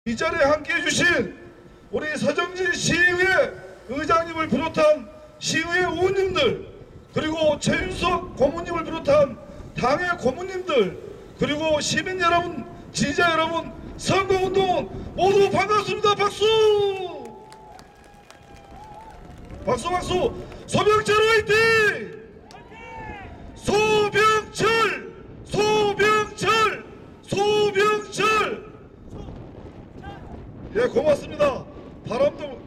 이 자리에 함께해 주신 우리 서정진 시의회 의장님을 비롯한 시의회 의원님들, 그리고 최윤석 고문님을 비롯한 당의 고문님들, 그리고 시민 여러분, 지지자 여러분, 선거운동 모두 반갑습니다. 박수! 박수 박수! 소병철 화이팅! 소병철! 소병철! 소병철! 예, 고맙습니다. 바람도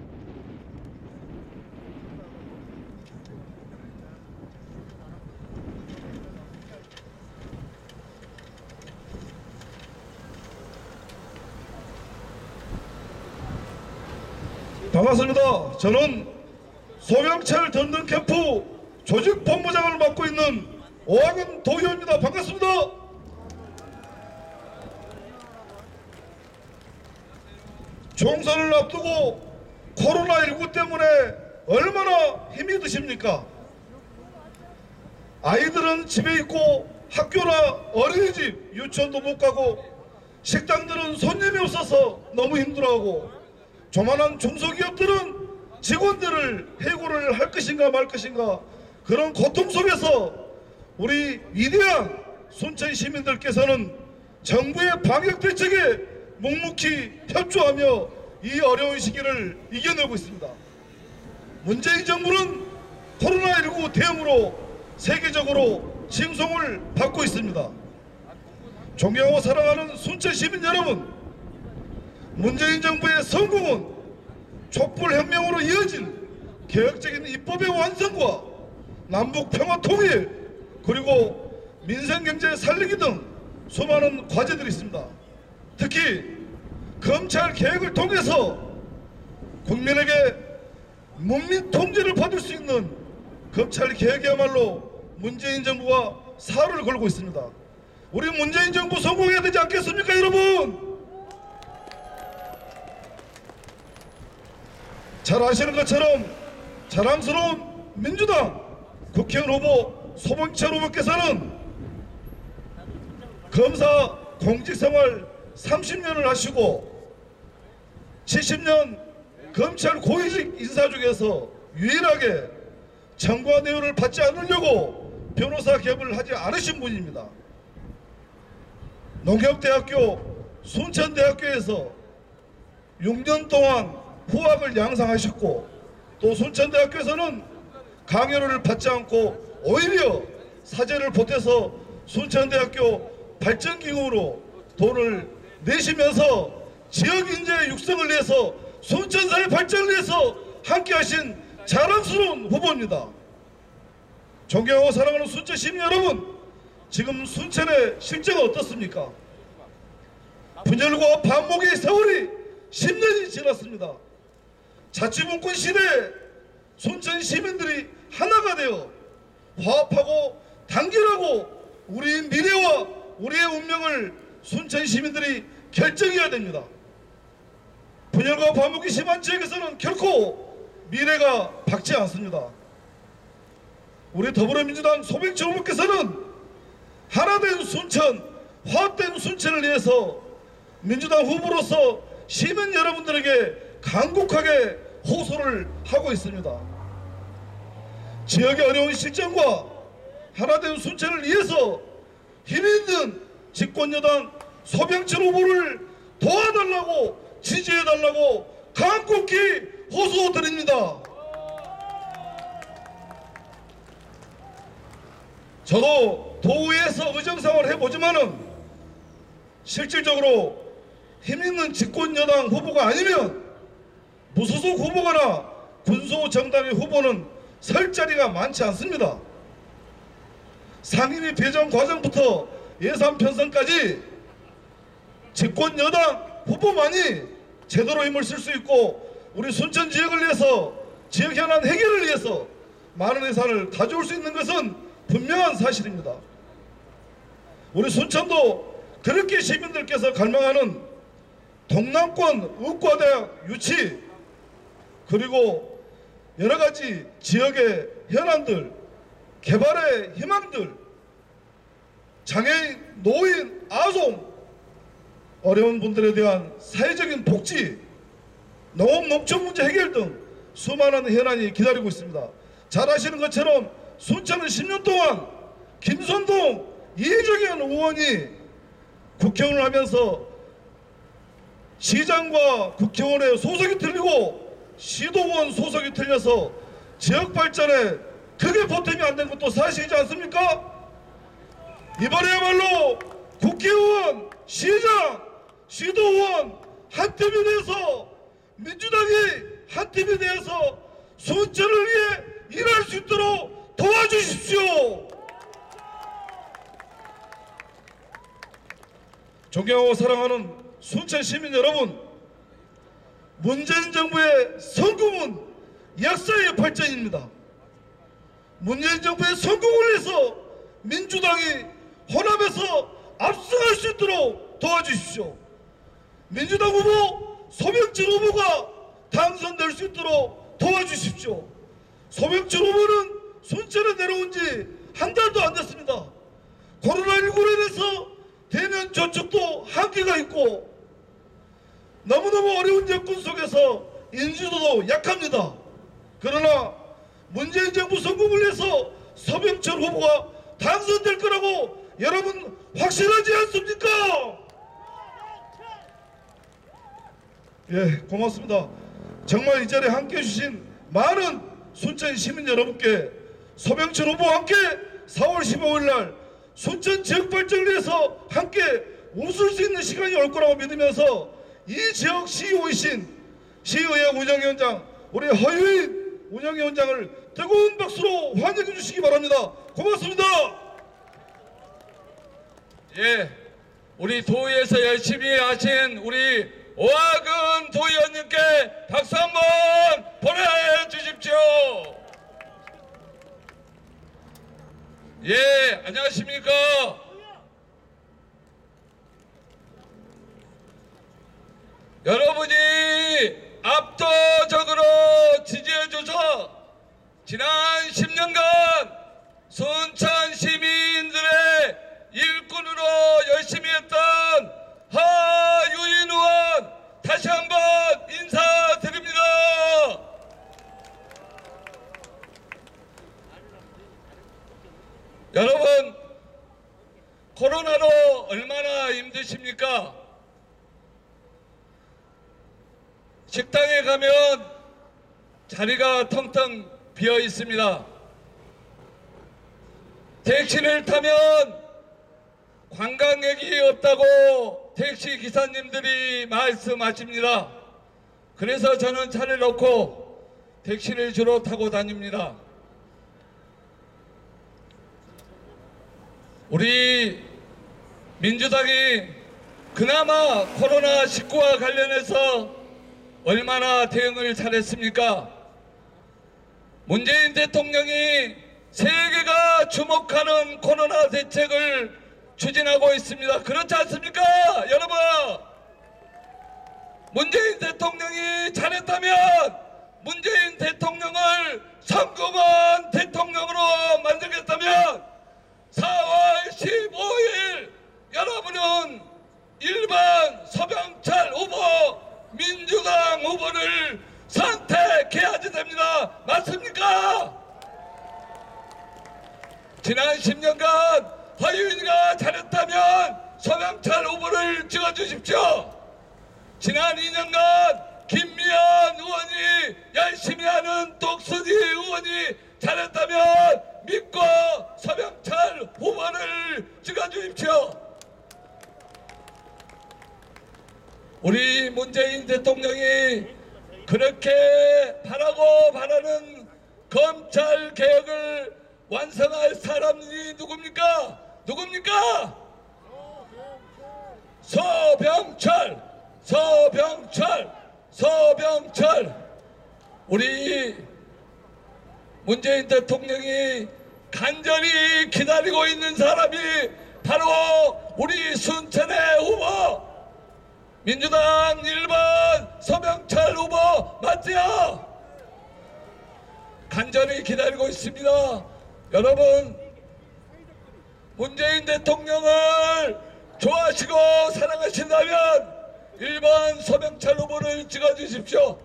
반갑습니다. 저는 소병철 던던캠프 조직본부장을 맡고 있는 오학원 도의원입니다. 반갑습니다. 총선을 앞두고 코로나19 때문에 얼마나 힘이 드십니까? 아이들은 집에 있고 학교나 어린이집, 유치원도 못 가고 식당들은 손님이 없어서 너무 힘들어하고 조만한 중소기업들은 직원들을 해고를 할 것인가 말 것인가 그런 고통 속에서 우리 위대한 순천 시민들께서는 정부의 방역 대책에 묵묵히 협조하며 이 어려운 시기를 이겨내고 있습니다. 문재인 정부는 코로나19 대응으로 세계적으로 칭송을 받고 있습니다. 존경하고 사랑하는 순천 시민 여러분, 문재인 정부의 성공은 촛불혁명으로 이어진 개혁적인 입법의 완성과 남북 평화 통일, 그리고 민생경제 살리기 등 수많은 과제들이 있습니다. 특히 검찰 개혁을 통해서 국민에게 문민 통제를 받을 수 있는 검찰 개혁이야말로 문재인 정부가 사활을 걸고 있습니다. 우리 문재인 정부 성공해야 되지 않겠습니까, 여러분? 잘 아시는 것처럼 자랑스러운 민주당 국회의원 후보 소병철 후보께서는 검사 공직생활 30년을 하시고 70년 검찰 고위직 인사 중에서 유일하게 청구한 내용을 받지 않으려고 변호사 개업을 하지 않으신 분입니다. 농협대학교, 순천대학교에서 6년 동안 후학을 양상하셨고 또 순천대학교에서는 강연을 받지 않고 오히려 사재를 보태서 순천대학교 발전기금으로 돈을 내시면서 지역인재 육성을 위해서 순천사의 발전을 위해서 함께하신 자랑스러운 후보입니다. 존경하고 사랑하는 순천 시민 여러분, 지금 순천의 실정은 어떻습니까? 분열과 반목의 세월이 10년이 지났습니다. 자치분권 시대에 순천 시민들이 하나가 되어 화합하고 단결하고 우리의 미래와 우리의 운명을 순천 시민들이 결정해야 됩니다. 분열과 반목이 심한 지역에서는 결코 미래가 밝지 않습니다. 우리 더불어민주당 소병철 후보께서는 하나된 순천, 화합된 순천을 위해서 민주당 후보로서 시민 여러분들에게 간곡하게 호소를 하고 있습니다. 지역의 어려운 실정과 하나된 순천을 위해서 힘있는 집권여당 소병철 후보를 도와달라고 지지해달라고 간곡히 호소드립니다. 저도 도의회에서 의정생활을 해보지만은 실질적으로 힘있는 집권여당 후보가 아니면 무소속 후보거나 군소정당의 후보는 설 자리가 많지 않습니다. 상임위 배정 과정부터 예산 편성까지 집권여당 후보만이 제대로 힘을 쓸 수 있고 우리 순천 지역을 위해서 지역 현안 해결을 위해서 많은 예산을 가져올 수 있는 것은 분명한 사실입니다. 우리 순천도 그렇게 시민들께서 갈망하는 동남권 의과대학 유치, 그리고 여러가지 지역의 현안들, 개발의 희망들, 장애인, 노인, 아동, 어려운 분들에 대한 사회적인 복지, 농업 농촌 문제 해결 등 수많은 현안이 기다리고 있습니다. 잘 아시는 것처럼 순천은 10년 동안 김선동, 이정현 의원이 국회의원을 하면서 시장과 국회의원의 소속이 틀리고 시도의원 소속이 틀려서 지역 발전에 크게 보탬이 안 된 것도 사실이지 않습니까? 이번에야말로 국회의원, 시장, 시도의원 한 팀이 돼서 민주당이 한 팀이 되어서 순천을 위해 일할 수 있도록 도와주십시오. 존경하고 사랑하는 순천 시민 여러분, 문재인 정부의 성공은 역사의 발전입니다. 문재인 정부의 성공을 위해서 민주당이 호남에서 압승할 수 있도록 도와주십시오. 민주당 후보 소명철 후보가 당선될 수 있도록 도와주십시오. 소명철 후보는 순천에 내려온 지 한 달도 안 됐습니다. 코로나19로 인해서 대면 접촉도 한계가 있고 너무너무 어려운 여건 속에서 인지도도 약합니다. 그러나 문재인 정부 성공을 위해서 소명철 후보가 당선될 거라고 여러분 확신하지 않습니까? 예, 고맙습니다. 정말 이 자리에 함께해 주신 많은 순천 시민 여러분께 소명철 후보와 함께 4월 15일 날 순천 지역 발전을 위해서 함께 웃을 수 있는 시간이 올 거라고 믿으면서 이 지역 시의회이신 시의회 운영위원장 우리 허유인 운영위원장을 뜨거운 박수로 환영해 주시기 바랍니다. 고맙습니다. 예, 우리 도의에서 열심히 하신 우리 오하근 도의원님께 박수 한번 보내주십시오. 예, 안녕하십니까. 여러분이 압도적으로 지지해줘서 지난 10년간 순천 시민들의 일꾼으로 열심히 했던 하유인 의원 다시 한번 인사드립니다. 여러분, 코로나로 얼마나 힘드십니까? 식당에 가면 자리가 텅텅 비어 있습니다. 택시를 타면 관광객이 없다고 택시 기사님들이 말씀하십니다. 그래서 저는 차를 놓고 택시를 주로 타고 다닙니다. 우리 민주당이 그나마 코로나19와 관련해서 얼마나 대응을 잘했습니까? 문재인 대통령이 세계가 주목하는 코로나 대책을 추진하고 있습니다. 그렇지 않습니까? 여러분, 문재인 대통령이 잘했다면 문재인 대통령을 성공한 대통령으로 만들겠다면 4월 15일 여러분은 일반 서병철 후보 민주당 후보를 선택해야지 됩니다. 맞습니까? 지난 10년간 허유인이가 잘했다면 서병철 후보를 찍어주십시오. 지난 2년간 김미연 의원이 열심히 하는 독수리 의원이 잘했다면 믿고 서병철 후보를 찍어주십시오. 우리 문재인 대통령이 그렇게 바라고 바라는 검찰 개혁을 완성할 사람이 누굽니까? 누굽니까? 서병철, 서병철, 서병철. 우리 문재인 대통령이 간절히 기다리고 있는 사람이 바로 우리 순천의 후보 민주당 1번 서병철 후보 맞지요? 간절히 기다리고 있습니다. 여러분, 문재인 대통령을 좋아하시고 사랑하신다면 1번 서병철 후보를 찍어주십시오.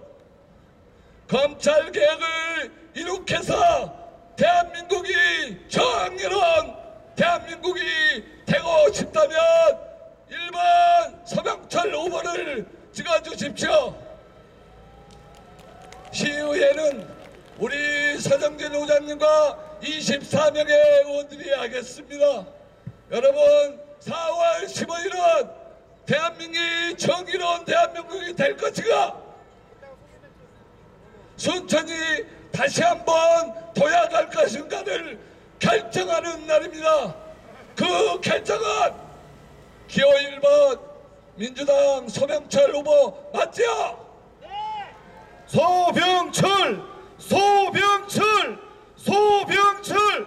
검찰개혁을 이룩해서 대한민국이 정의로운 대한민국이 되고 싶다면 1번 서병철 후보를 찍어주십시오. 시의회는 우리 서정진 의장님과 24명의 의원들이 하겠습니다. 여러분 4월 15일은 대한민국이 정의로운 대한민국이 될 것인가? 순천이 다시 한번 도약할 것인가를 결정하는 날입니다. 그 결정은 기호 1번 민주당 서병철 후보 맞지요? 소병철! 소병철! 소병철!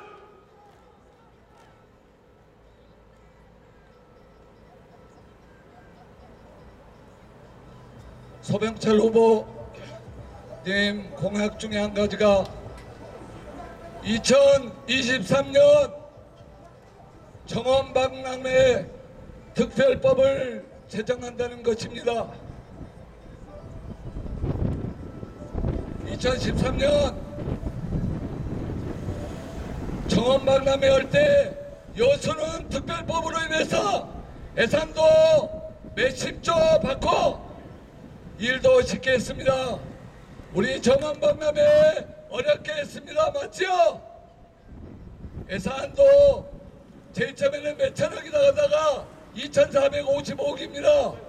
서병철 후보님 공약 중에 한 가지가 2023년 정원박람회 특별법을 제정한다는 것입니다. 2013년 정원박람회 할 때 여수는 특별법으로 인해서 예산도 몇십조 받고 일도 쉽게 했습니다. 우리 정원박람회 어렵게 했습니다. 맞죠? 예산도 제일 처음에는 몇천억이 나가다가 2,455억입니다.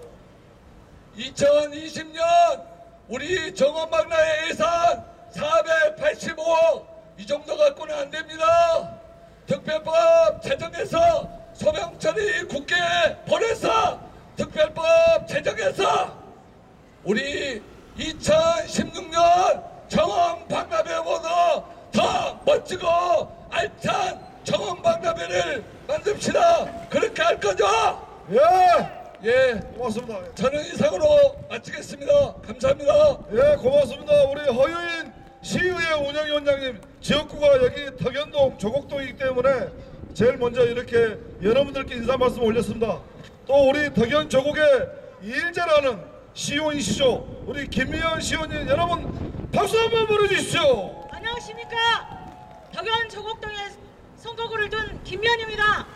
2020년 우리 정원박람회 예산 485억 이 정도 갖고는 안 됩니다. 특별법 제정해서 서병철이 국회에 보내서 특별법 제정해서 우리 2016년 정원박람회보다 더 멋지고 알찬 정원박람회를 만듭시다. 그렇게 할 거죠? 예! 예, 고맙습니다. 저는 이상으로 마치겠습니다. 감사합니다. 예, 고맙습니다. 우리 허유인 시의회 운영위원장님, 지역구가 여기 덕연동, 조곡동이기 때문에 제일 먼저 이렇게 여러분들께 인사 말씀 올렸습니다. 또 우리 덕연 조곡의 일 잘하는 시의원이시죠. 우리 김미연 시의원님, 여러분 박수 한번 보내주십시오. 안녕하십니까. 덕연 조곡동에 선거구를 둔 김미연입니다.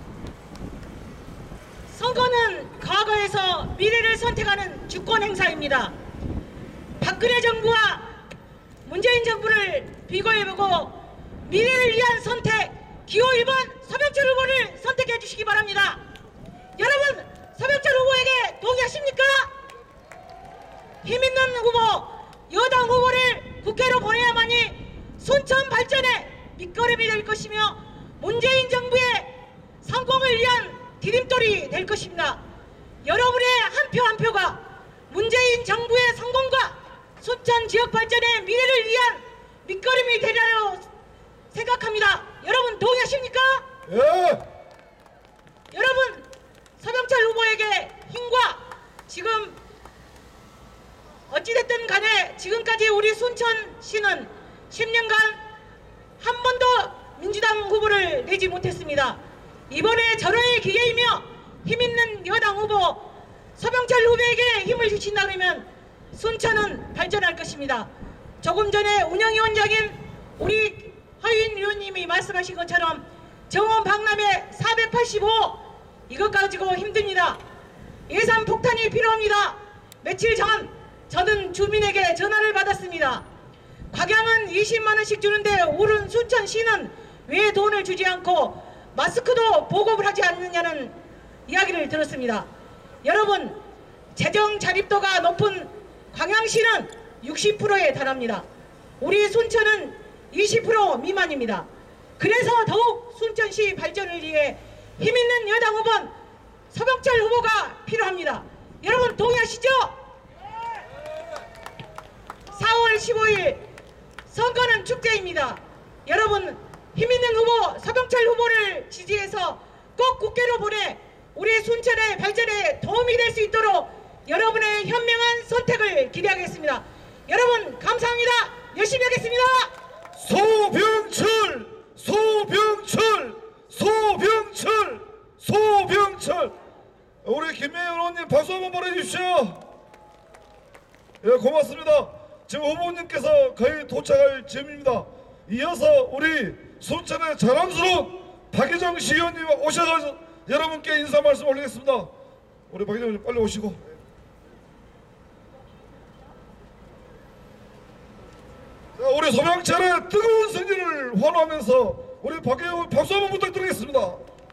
선거는 과거에서 미래를 선택하는 주권 행사입니다. 박근혜 정부와 문재인 정부를 비교해보고 미래를 위한 선택 기호 1번 서병철 후보를 선택해 주시기 바랍니다. 여러분 서병철 후보에게 동의하십니까? 힘있는 후보, 여당 후보를 국회로 보내야만이 순천 발전에 밑거름이 될 것이며 문재인 정부의 성공을 위한 디딤돌이 될 것입니다. 여러분의 한 표 한 표가 문재인 정부의 성공과 순천 지역 발전의 미래를 위한 밑거름이 되리라고 생각합니다. 여러분 동의하십니까? 예! 여러분 서병철 후보에게 힘과 지금 어찌됐든 간에 지금까지 우리 순천시는 10년간 한 번도 민주당 후보를 내지 못했습니다. 이번에 절호의 기회이며 힘있는 여당 후보 서병철 후보에게 힘을 주신다 그러면 순천은 발전할 것입니다. 조금 전에 운영위원장인 우리 허윤 의원님이 말씀하신 것처럼 정원 박람회 485 이것 가지고 힘듭니다. 예산 폭탄이 필요합니다. 며칠 전 저는 주민에게 전화를 받았습니다. 각양은 20만원씩 주는데 오른 순천시는 왜 돈을 주지 않고 마스크도 보급을 하지 않느냐는 이야기를 들었습니다. 여러분 재정 자립도가 높은 광양시는 60%에 달합니다. 우리 순천은 20% 미만입니다. 그래서 더욱 순천시 발전을 위해 힘있는 여당 후보 서병철 후보가 필요합니다. 여러분 동의하시죠? 4월 15일 선거는 축제입니다. 여러분 힘있는 후보 서병철 후보를 지지해서 꼭 국회로 보내 우리 순천의 발전에 도움이 될 수 있도록 여러분의 현명한 선택을 기대하겠습니다. 여러분 감사합니다. 열심히 하겠습니다. 소병철! 소병철! 소병철! 소병철! 박수 한번 보내주십시오. 예, 고맙습니다. 지금 후보님께서 거의 도착할 즈음입니다. 이어서 우리 순천의 자랑스러운 박희정 시의원님 오셔서 여러분께 인사 말씀 올리겠습니다. 우리 박희정 의원님 빨리 오시고. 자, 우리 소방차의 뜨거운 승리를 환호하면서 우리 박희정 박수 한번 부탁드리겠습니다.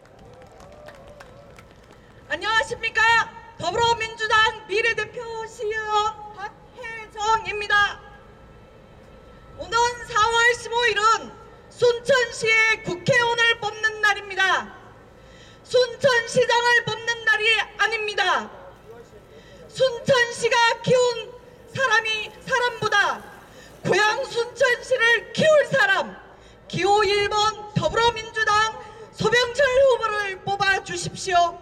안녕하십니까. 더불어민주당 비례대표 시의원 박혜정입니다. 오는 4월 15일은 순천시의 국회의원을 뽑는 날입니다. 순천시장을 뽑는 날이 아닙니다. 순천시가 키운 사람보다 고향 순천시를 키울 사람, 기호 1번 더불어민주당 소병철 후보를 뽑아주십시오.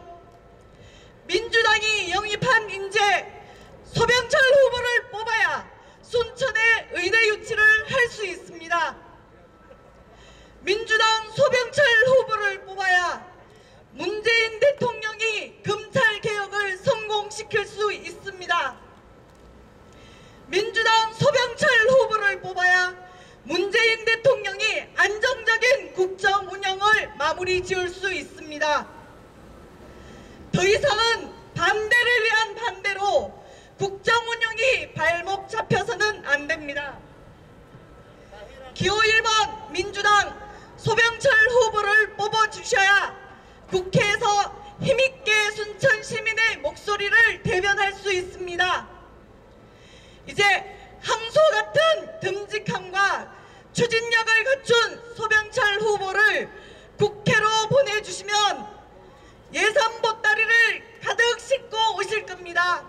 민주당이 영입한 인재 소병철 후보를 뽑아야 순천의 의대 유치를 할 수 있습니다. 민주당 소병철 후보를 뽑아야 문재인 대통령이 검찰 개혁을 성공시킬 수 있습니다. 민주당 소병철 후보를 뽑아야 문재인 대통령이 안정적인 국정 운영을 마무리 지을 수 있습니다. 더 이상은 반대를 위한 반대로 국정 운영이 발목 잡혀서는 안 됩니다. 기호 1번 민주당 소병철 후보를 뽑아주셔야 국회에서 힘있게 순천 시민의 목소리를 대변할 수 있습니다. 이제 항소 같은 듬직함과 추진력을 갖춘 소병철 후보를 국회로 보내주시면 예산 보따리를 가득 싣고 오실 겁니다.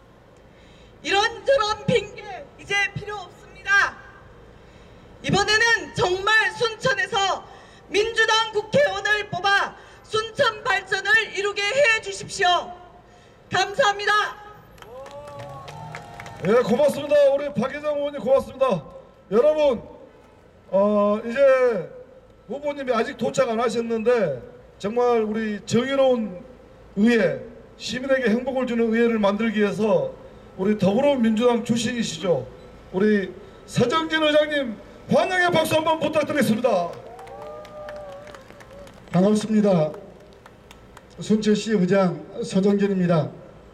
이런저런 핑계 이제 필요 없습니다. 이번에는 정말 순천에서 민주당 국회의원을 뽑아 순천 발전을 이루게 해 주십시오. 감사합니다. 예, 고맙습니다. 우리 박희정 의원님 고맙습니다. 여러분, 이제 후보님이 아직 도착 안 하셨는데 정말 우리 정의로운 의회, 시민에게 행복을 주는 의회를 만들기 위해서 우리 더불어민주당 출신이시죠. 우리 서정진 의장님 환영의 박수 한번 부탁드리겠습니다. 반갑습니다. 순천시 의장 서정진입니다.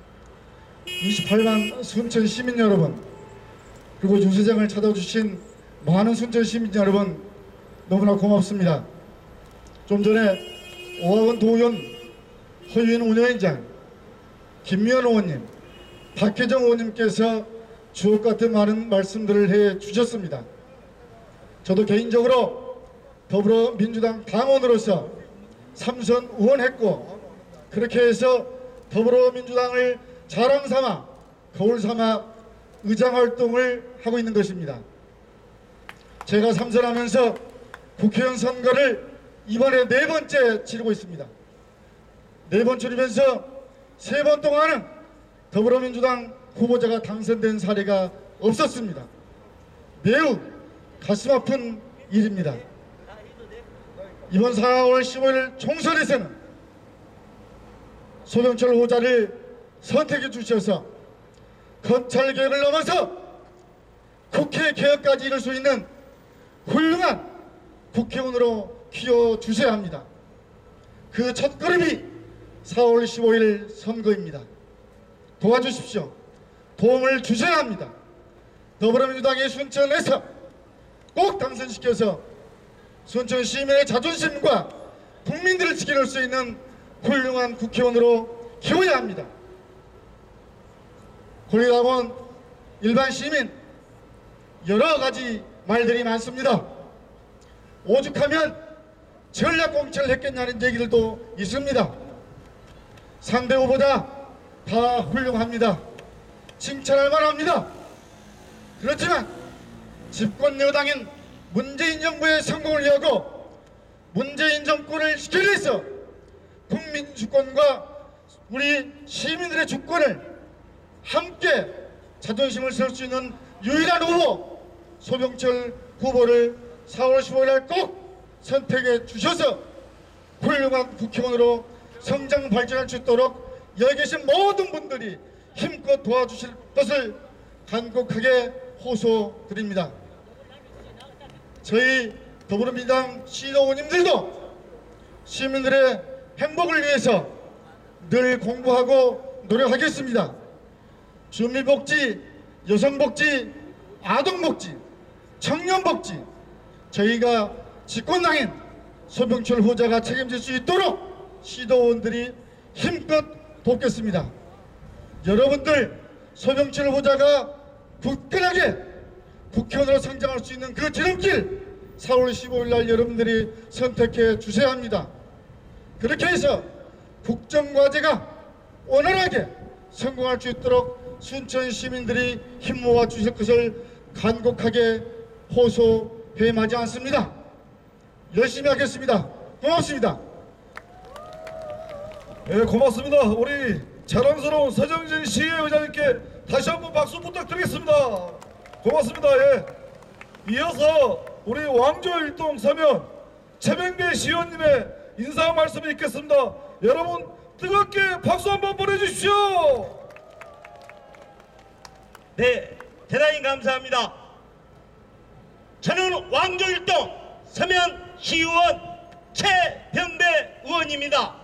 28만 순천 시민 여러분, 그리고 유세장을 찾아주신 많은 순천 시민 여러분 너무나 고맙습니다. 좀 전에 오학원 도의원, 허유인 운영위원장, 김미연 의원님, 박혜정 의원님께서 주옥같은 많은 말씀들을 해 주셨습니다. 저도 개인적으로 더불어민주당 당원으로서 삼선 의원했고, 그렇게 해서 더불어민주당을 자랑삼아 거울삼아 의장활동을 하고 있는 것입니다. 제가 삼선하면서 국회의원 선거를 이번에 4번째 치르고 있습니다. 4번 치르면서 3번 동안은 더불어민주당 후보자가 당선된 사례가 없었습니다. 매우 가슴 아픈 일입니다. 이번 4월 15일 총선에서는 소병철 후보자를 선택해 주셔서 검찰 개혁을 넘어서 국회 개혁까지 이룰 수 있는 훌륭한 국회의원으로 키워주셔야 합니다. 그 첫걸음이 4월 15일 선거입니다. 도와주십시오. 도움을 주셔야 합니다. 더불어민주당의 순천에서 꼭 당선시켜서 순천 시민의 자존심과 국민들을 지켜낼 수 있는 훌륭한 국회의원으로 키워야 합니다. 권리당원, 일반 시민 여러 가지 말들이 많습니다. 오죽하면 전략공천을 했겠냐는 얘기들도 있습니다. 상대 후보자 다 훌륭합니다. 칭찬할 만합니다. 그렇지만 집권 여당인 문재인 정부의 성공을 위하고 문재인 정권을 지켜내서 국민 주권과 우리 시민들의 주권을 함께 자존심을 세울 수 있는 유일한 후보 소병철 후보를 4월 15일 날 꼭 선택해 주셔서 훌륭한 국회의원으로 성장 발전할 수 있도록 여기 계신 모든 분들이 힘껏 도와주실 것을 간곡하게 호소드립니다. 저희 더불어민주당 시도원님들도 시민들의 행복을 위해서 늘 공부하고 노력하겠습니다. 주민복지, 여성복지, 아동복지, 청년복지, 저희가 집권당인 소병철 후보자가 책임질 수 있도록 시도원들이 힘껏 돕겠습니다. 여러분들 소병철 후보자가 굳건하게 국회의원으로 성장할 수 있는 그 지름길 4월 15일 날 여러분들이 선택해 주셔야 합니다. 그렇게 해서 국정과제가 원활하게 성공할 수 있도록 순천 시민들이 힘 모아 주실 것을 간곡하게 호소해 마지 않습니다. 열심히 하겠습니다. 고맙습니다. 예, 고맙습니다. 우리 자랑스러운 서정진 시의장님께 다시 한번 박수 부탁드리겠습니다. 고맙습니다. 예. 이어서 우리 왕조일동 서면 최병배 시의원님의 인사 말씀이 있겠습니다. 여러분 뜨겁게 박수 한번 보내주십시오. 네, 대단히 감사합니다. 저는 왕조일동 서면 시의원 최병배 의원입니다.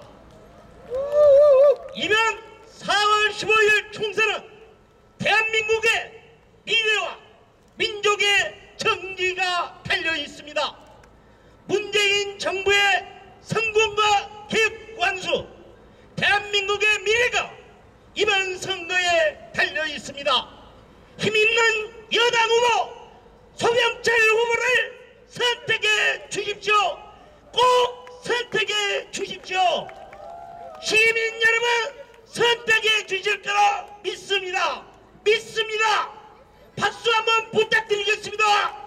이번 4월 15일 총선은 대한민국의 미래와 민족의 정기가 달려 있습니다. 문재인 정부의 성공과 개혁 완수, 대한민국의 미래가 이번 선거에 달려 있습니다. 힘있는 여당 후보 소병철 후보를 선택해 주십시오. 꼭 선택해 주십시오. 시민 여러분 선택해 주실 거라 믿습니다. 믿습니다. 박수 한번 부탁드리겠습니다.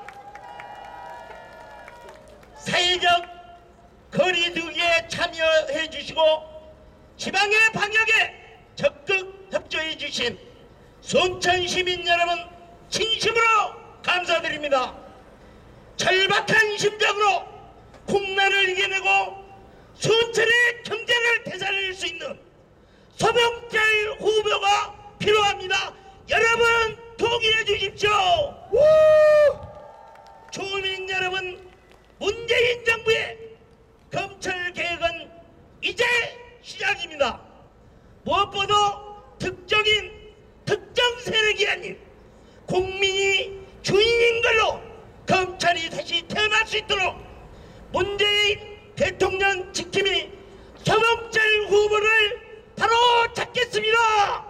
사회적 거리두기에 참여해 주시고 지방의 방역에 적극 협조해 주신 순천 시민 여러분 진심으로 감사드립니다. 절박한 심정으로 국난을 이겨내고 순천의 경제를 되살릴 수 있는 소병철 후보가 필요합니다. 여러분 동의해 주십시오. 주민 여러분, 문재인 정부의 검찰 개혁은 이제 시작입니다. 무엇보다 특정 세력이 아닌 국민이 주인인 걸로 검찰이 다시 태어날 수 있도록 문재인 대통령 지킴이 소병철 후보를 바로 잡겠습니다.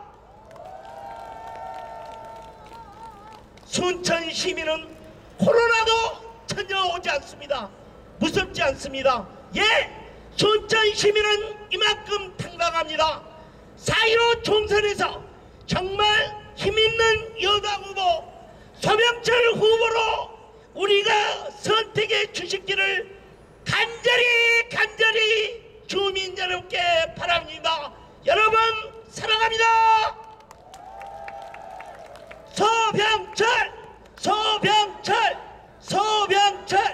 순천 시민은 코로나도 전혀 오지 않습니다. 무섭지 않습니다. 예, 순천 시민은 이만큼 당당합니다. 4.15 총선에서 정말 힘있는 여당 후보 소병철 후보로 우리가 선택해 주시기를 간절히 주민 여러분께 바랍니다. 여러분 사랑합니다. 소병철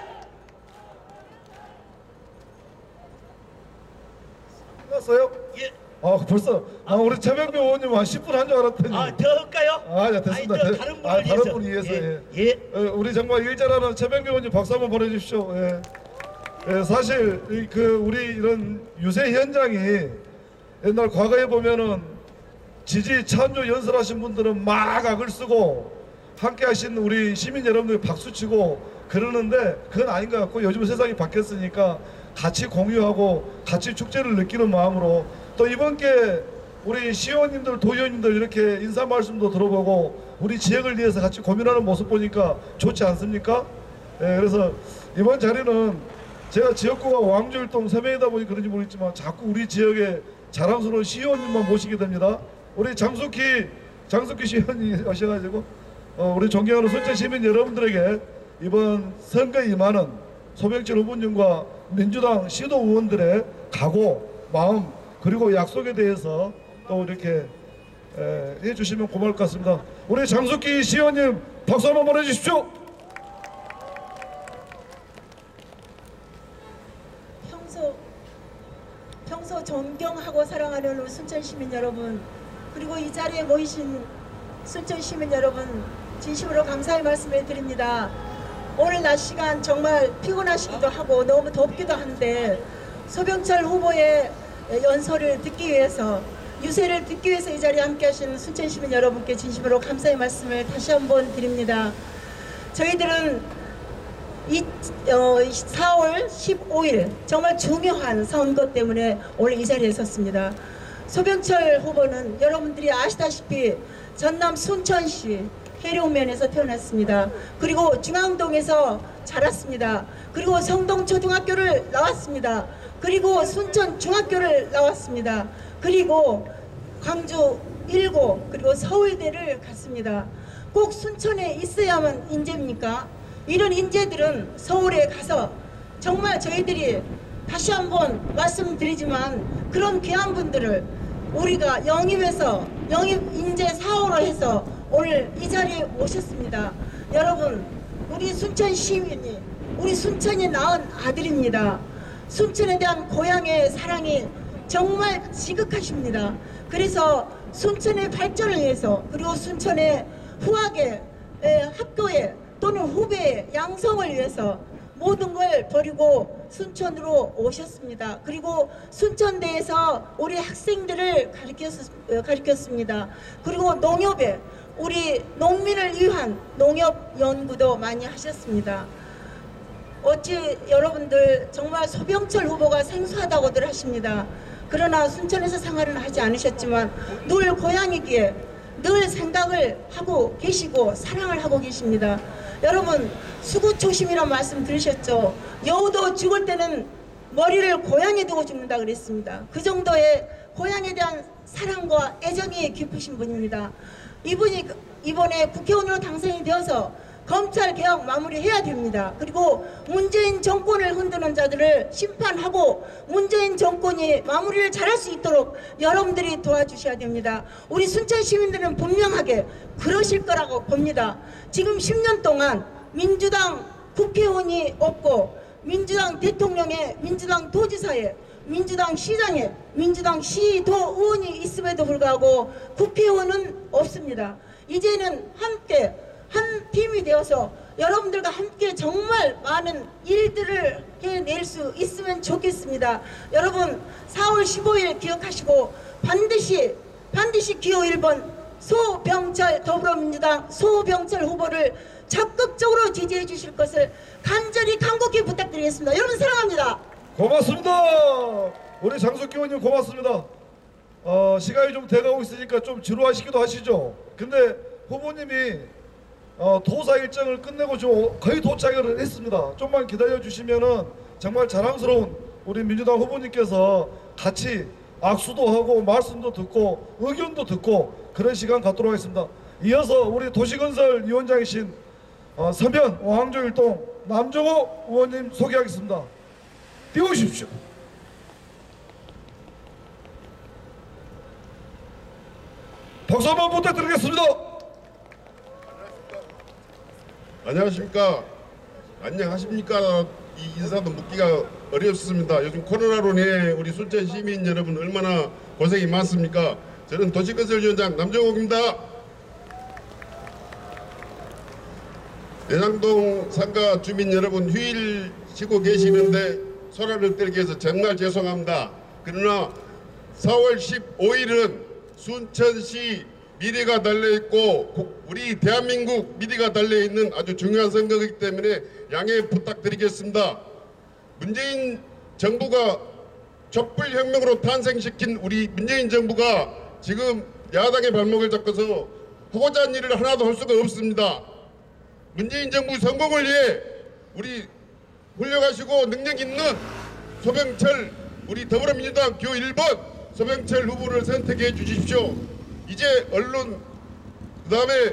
끝났어요? 예. 벌써 우리 최병배 의원님 한 10분 한 줄 알았더니 더 할까요? 네, 됐습니다. 아니, 다른 분을 분을 위해서 예. 우리 정말 일 잘하는 최병배 의원님 박수 한번 보내주십시오. 사실 우리 이런 유세 현장이 옛날 과거에 보면은 지지 찬조 연설하신 분들은 막 악을 쓰고 함께 하신 우리 시민 여러분들이 박수치고 그러는데 그건 아닌 것 같고 요즘 세상이 바뀌었으니까 같이 공유하고 같이 축제를 느끼는 마음으로 또 이번 게 우리 시의원님들 도의원님들 이렇게 인사 말씀도 들어보고 우리 지역을 위해서 같이 고민하는 모습 보니까 좋지 않습니까? 그래서 이번 자리는 제가 지역구가 왕조일동 서명이다 보니 그런지 모르겠지만 자꾸 우리 지역에 자랑스러운 시의원님만 모시게 됩니다. 우리 장숙희 시의원이 오셔가지고 우리 존경하는 순천 시민 여러분들에게 이번 선거에 임하는 소병철 후보님과 민주당 시도 의원들의 각오, 마음 그리고 약속에 대해서 또 이렇게 해주시면 고마울 것 같습니다. 우리 장숙희 시의원님 박수 한번 보내주십시오. 평소 존경하고 사랑하는 우리 순천 시민 여러분, 그리고 이 자리에 모이신 순천 시민 여러분, 진심으로 감사의 말씀을 드립니다. 오늘 낮 시간 정말 피곤하시기도 하고 너무 덥기도 한데 소병철 후보의 연설을 듣기 위해서, 유세를 듣기 위해서 이 자리에 함께 하시는 순천 시민 여러분께 진심으로 감사의 말씀을 다시 한번 드립니다. 저희들은 4월 15일 정말 중요한 선거 때문에 오늘 이 자리에 섰습니다. 소병철 후보는 여러분들이 아시다시피 전남 순천시 해룡면에서 태어났습니다. 그리고 중앙동에서 자랐습니다. 그리고 성동초등학교를 나왔습니다. 그리고 순천중학교를 나왔습니다. 그리고 광주 1고 그리고 서울대를 갔습니다. 꼭 순천에 있어야만 인재입니까? 이런 인재들은 서울에 가서 정말 저희들이 다시 한번 말씀드리지만 그런 귀한 분들을 우리가 영입해서 영입 인재 사업으로 해서 오늘 이 자리에 모셨습니다. 여러분, 우리 순천 시민이 우리 순천이 낳은 아들입니다. 순천에 대한 고향의 사랑이 정말 지극하십니다. 그래서 순천의 발전을 위해서, 그리고 순천의 후학의 학교에 또는 후배의 양성을 위해서 모든 걸 버리고 순천으로 오셨습니다. 그리고 순천대에서 우리 학생들을 가르쳤습니다. 그리고 농협에 우리 농민을 위한 농협 연구도 많이 하셨습니다. 어찌 여러분들 정말 소병철 후보가 생소하다고들 하십니다. 그러나 순천에서 생활은 하지 않으셨지만 늘 고향이기에 늘 생각을 하고 계시고 사랑을 하고 계십니다. 여러분, 수구초심이란 말씀 들으셨죠? 여우도 죽을 때는 머리를 고향에 두고 죽는다 그랬습니다. 그 정도의 고향에 대한 사랑과 애정이 깊으신 분입니다. 이분이 이번에 국회의원으로 당선이 되어서 검찰 개혁 마무리해야 됩니다. 그리고 문재인 정권을 흔드는 자들을 심판하고 문재인 정권이 마무리를 잘할 수 있도록 여러분들이 도와주셔야 됩니다. 우리 순천 시민들은 분명하게 그러실 거라고 봅니다. 지금 10년 동안 민주당 국회의원이 없고 민주당 대통령에, 민주당 도지사에, 민주당 시장에, 민주당 시도 의원이 있음에도 불구하고 국회의원은 없습니다. 이제는 함께 한 팀이 되어서 여러분들과 함께 정말 많은 일들을 해낼 수 있으면 좋겠습니다. 여러분, 4월 15일 기억하시고 반드시 기호 1번 소병철 더불어민주당 소병철 후보를 적극적으로 지지해 주실 것을 간절히 간곡히 부탁드리겠습니다. 여러분 사랑합니다. 고맙습니다. 우리 장석기 의원님 고맙습니다. 시간이 좀 돼가고 있으니까 좀 지루하시기도 하시죠. 근데 후보님이 도사 일정을 끝내고 좀 거의 도착을 했습니다. 좀만 기다려 주시면은 정말 자랑스러운 우리 민주당 후보님께서 같이 악수도 하고 말씀도 듣고 의견도 듣고 그런 시간 갖도록 하겠습니다. 이어서 우리 도시건설위원장이신 서면 왕조일동 남정호 의원님 소개하겠습니다. 띄워주십시오. 박수 한번 부탁드리겠습니다. 안녕하십니까. 안녕하십니까. 이 인사도 묻기가 어렵습니다. 요즘 코로나로 인해 우리 순천 시민 여러분 얼마나 고생이 많습니까? 저는 도시건설위원장 남정옥입니다. 대장동 상가 주민 여러분 휴일 쉬고 계시는데 소란을 떨기 위해서 정말 죄송합니다. 그러나 4월 15일은 순천시 미래가 달려있고 우리 대한민국 미래가 달려있는 아주 중요한 선거이기 때문에 양해 부탁드리겠습니다. 문재인 정부가 촛불혁명으로 탄생시킨 우리 문재인 정부가 지금 야당의 발목을 잡고서 하고자 하는 일을 하나도 할 수가 없습니다. 문재인 정부 성공을 위해 우리 훌륭하시고 능력 있는 소병철 우리 더불어민주당 기호 1번 소병철 후보를 선택해 주십시오. 이제 언론 그다음에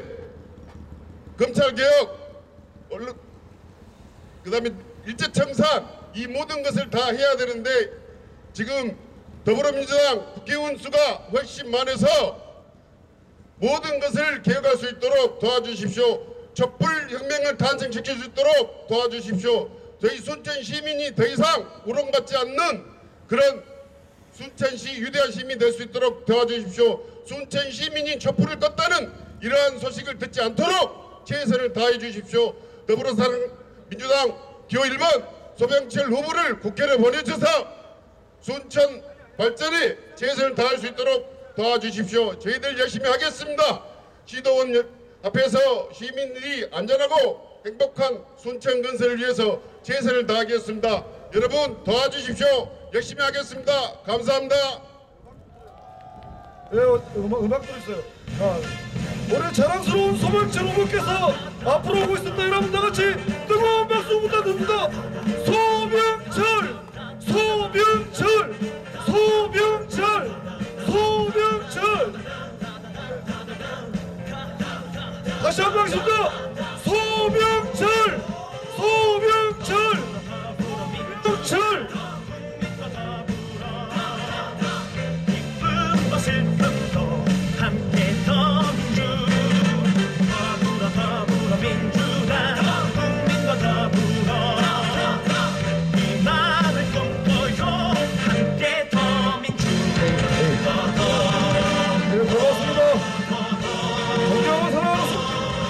검찰개혁 언론 그다음에 일제청산 이 모든 것을 다 해야 되는데 지금 더불어민주당 국회의원 수가 훨씬 많아서 모든 것을 개혁할 수 있도록 도와주십시오. 촛불혁명을 탄생시킬 수 있도록 도와주십시오. 저희 순천 시민이 더 이상 우롱받지 않는 그런 순천시 위대한 시민이 될 수 있도록 도와주십시오. 순천 시민이 촛불을 껐다는 이러한 소식을 듣지 않도록 최선을 다해 주십시오. 더불어민주당 기호 1번 소병철 후보를 국회로 보내주셔서 순천 발전에 최선을 다할 수 있도록 도와주십시오. 저희들 열심히 하겠습니다. 시도원 앞에서 시민들이 안전하고 행복한 순천 건설을 위해서 최선을 다하겠습니다. 여러분 도와주십시오. 열심히 하겠습니다. 감사합니다. 네, 음악 들었어요. 올해 자랑스러운 소병철 후보께서 앞으로 오고 있습니다. 여러분 다 같이 뜨거운 박수 부탁드립니다. 소병철, 소병철, 소병철, 소병철. 다시 한 번 하겠습니다. 소병철, 소병철, 소병철. 기쁨과 슬픔도 함께 더민주 더불어 민주당 국민과 더불어 이 마음을 꿈꿔요 함께 더민주 네, 고맙습니다. 존경하는 사랑하는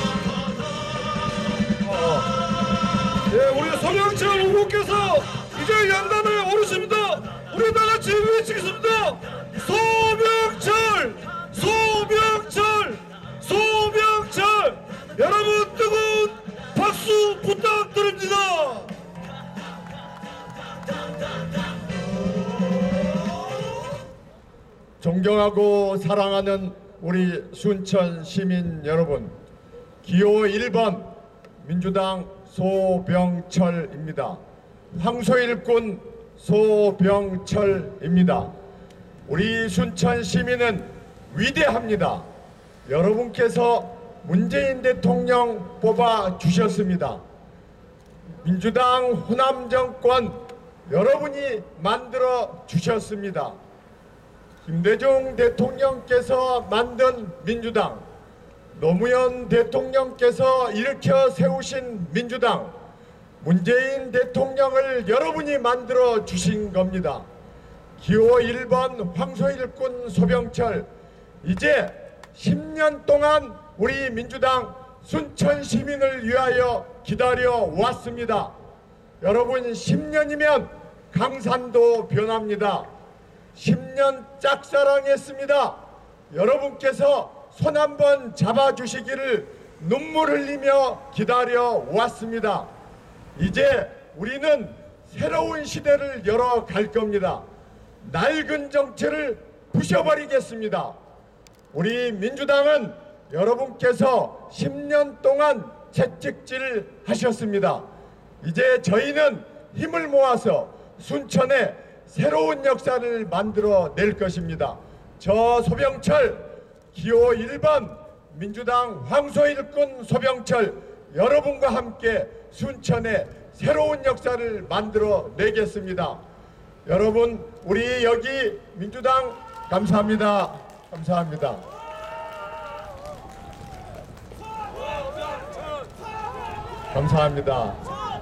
네, 우리 소병철 후보께서 이제 양단에 오르십니다. 우리 다 같이 외치겠습니다. 소병철, 소병철, 소병철. 여러분 뜨거운 박수 부탁드립니다. 존경하고 사랑하는 우리 순천 시민 여러분, 기호 1번 민주당 소병철입니다. 황소일꾼 소병철입니다. 우리 순천 시민은 위대합니다. 여러분께서 문재인 대통령 뽑아 주셨습니다. 민주당 호남 정권 여러분이 만들어 주셨습니다. 김대중 대통령께서 만든 민주당, 노무현 대통령께서 일으켜 세우신 민주당, 문재인 대통령을 여러분이 만들어 주신 겁니다. 기호 1번 황소일꾼 소병철, 이제 10년 동안 우리 민주당 순천 시민을 위하여 기다려 왔습니다. 여러분 10년이면 강산도 변합니다. 10년 짝사랑했습니다. 여러분께서 손 한번 잡아주시기를 눈물 흘리며 기다려 왔습니다. 이제 우리는 새로운 시대를 열어갈 겁니다. 낡은 정체를 부셔버리겠습니다. 우리 민주당은 여러분께서 10년 동안 채찍질 하셨습니다. 이제 저희는 힘을 모아서 순천에 새로운 역사를 만들어 낼 것입니다. 저 소병철, 기호 1번 민주당 황소일꾼 소병철, 여러분과 함께 순천에 새로운 역사를 만들어 내겠습니다. 여러분, 우리 여기 민주당 감사합니다. 감사합니다. 감사합니다.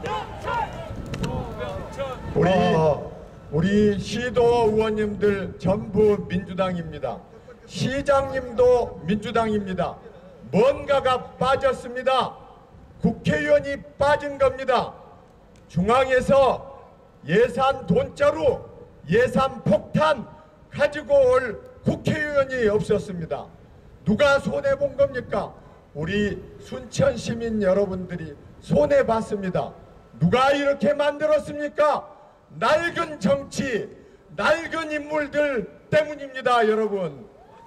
우리 시도 의원님들 전부 민주당입니다. 시장님도 민주당입니다. 뭔가가 빠졌습니다. 국회의원이 빠진 겁니다. 중앙에서 예산 돈자루, 예산 폭탄 가지고 올 국회의원이 없었습니다. 누가 손해본 겁니까? 우리 순천 시민 여러분들이 손해봤습니다. 누가 이렇게 만들었습니까? 낡은 정치, 낡은 인물들 때문입니다, 여러분.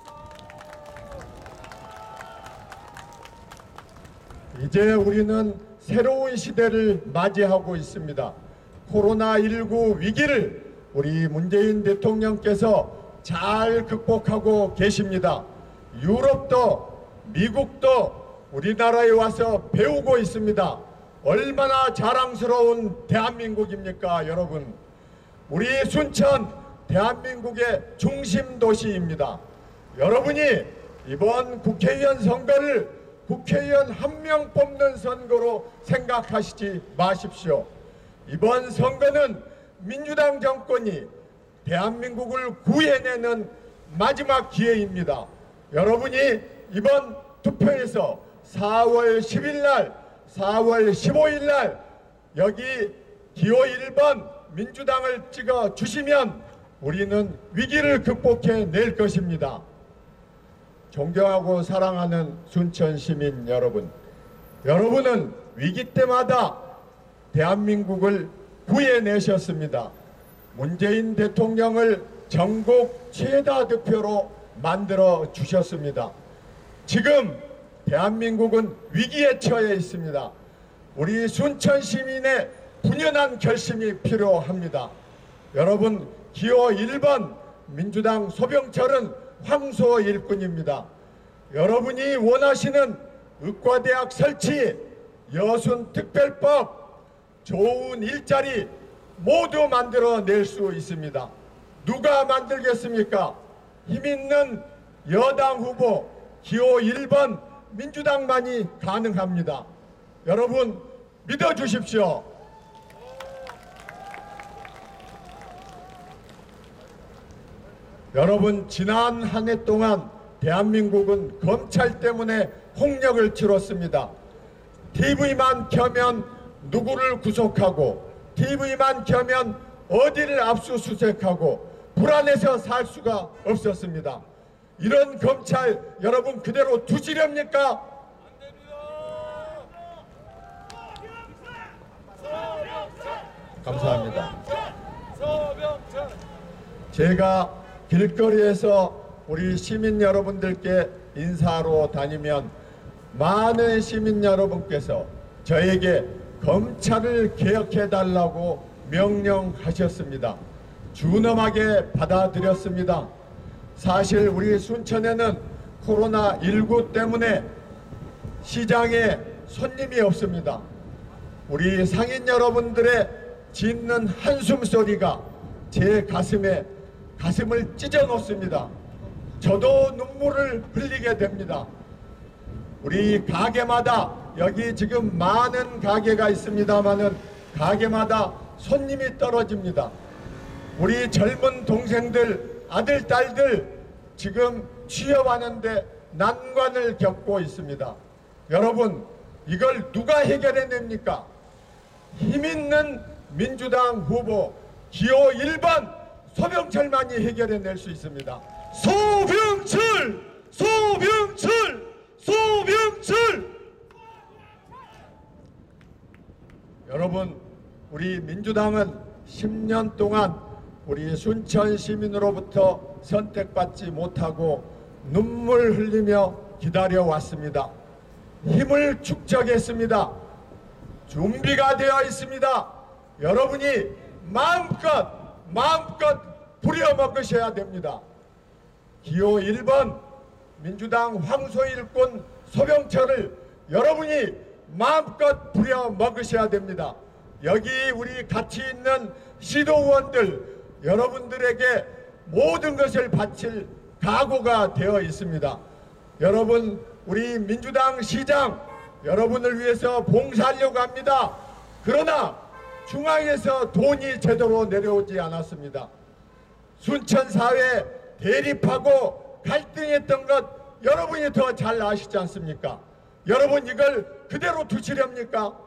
이제 우리는 새로운 시대를 맞이하고 있습니다. 코로나19 위기를 우리 문재인 대통령께서 잘 극복하고 계십니다. 유럽도 미국도 우리나라에 와서 배우고 있습니다. 얼마나 자랑스러운 대한민국입니까, 여러분. 우리 순천 대한민국의 중심 도시입니다. 여러분이 이번 국회의원 선거를 국회의원 한 명 뽑는 선거로 생각하시지 마십시오. 이번 선거는 민주당 정권이 대한민국을 구해내는 마지막 기회입니다. 여러분이 이번 투표에서 4월 10일 날, 4월 15일 날 여기 기호 1번 민주당을 찍어 주시면 우리는 위기를 극복해 낼 것입니다. 존경하고 사랑하는 순천 시민 여러분, 여러분은 위기 때마다 대한민국을 구해내셨습니다. 문재인 대통령을 전국 최다 득표로 만들어 주셨습니다. 지금 대한민국은 위기에 처해 있습니다. 우리 순천 시민의 분연한 결심이 필요합니다. 여러분, 기호 1번 민주당 소병철은 황소 일꾼입니다. 여러분이 원하시는 의과대학 설치, 여순특별법, 좋은 일자리 모두 만들어낼 수 있습니다. 누가 만들겠습니까? 힘있는 여당 후보 기호 1번 민주당만이 가능합니다. 여러분 믿어주십시오. 여러분, 지난 한 해 동안 대한민국은 검찰 때문에 홍역을 치렀습니다. TV만 켜면 누구를 구속하고 TV만 켜면 어디를 압수수색하고 불안해서 살 수가 없었습니다. 이런 검찰 여러분 그대로 두시렵니까? 감사합니다. 제가 길거리에서 우리 시민 여러분들께 인사하러 다니면 많은 시민 여러분께서 저에게 검찰을 개혁해달라고 명령하셨습니다. 준엄하게 받아들였습니다. 사실 우리 순천에는 코로나19 때문에 시장에 손님이 없습니다. 우리 상인 여러분들의 짖는 한숨 소리가 제 가슴을 찢어 놓습니다. 저도 눈물을 흘리게 됩니다. 우리 가게마다 여기 지금 많은 가게가 있습니다마는 가게마다 손님이 떨어집니다. 우리 젊은 동생들, 아들, 딸들 지금 취업하는데 난관을 겪고 있습니다. 여러분, 이걸 누가 해결해냅니까? 힘있는 민주당 후보 기호 1번 소병철만이 해결해낼 수 있습니다. 소병철! 소병철! 소병철! 여러분, 우리 민주당은 10년 동안 우리 순천 시민으로부터 선택받지 못하고 눈물 흘리며 기다려왔습니다. 힘을 축적했습니다. 준비가 되어 있습니다. 여러분이 마음껏 부려먹으셔야 됩니다. 기호 1번 민주당 황소일꾼 소병철을 여러분이 마음껏 부려먹으셔야 됩니다. 여기 우리 같이 있는 시도의원들 여러분들에게 모든 것을 바칠 각오가 되어 있습니다. 여러분, 우리 민주당 시장 여러분을 위해서 봉사하려고 합니다. 그러나 중앙에서 돈이 제대로 내려오지 않았습니다. 순천 사회 대립하고 갈등했던 것 여러분이 더 잘 아시지 않습니까? 여러분 이걸 그대로 두시렵니까?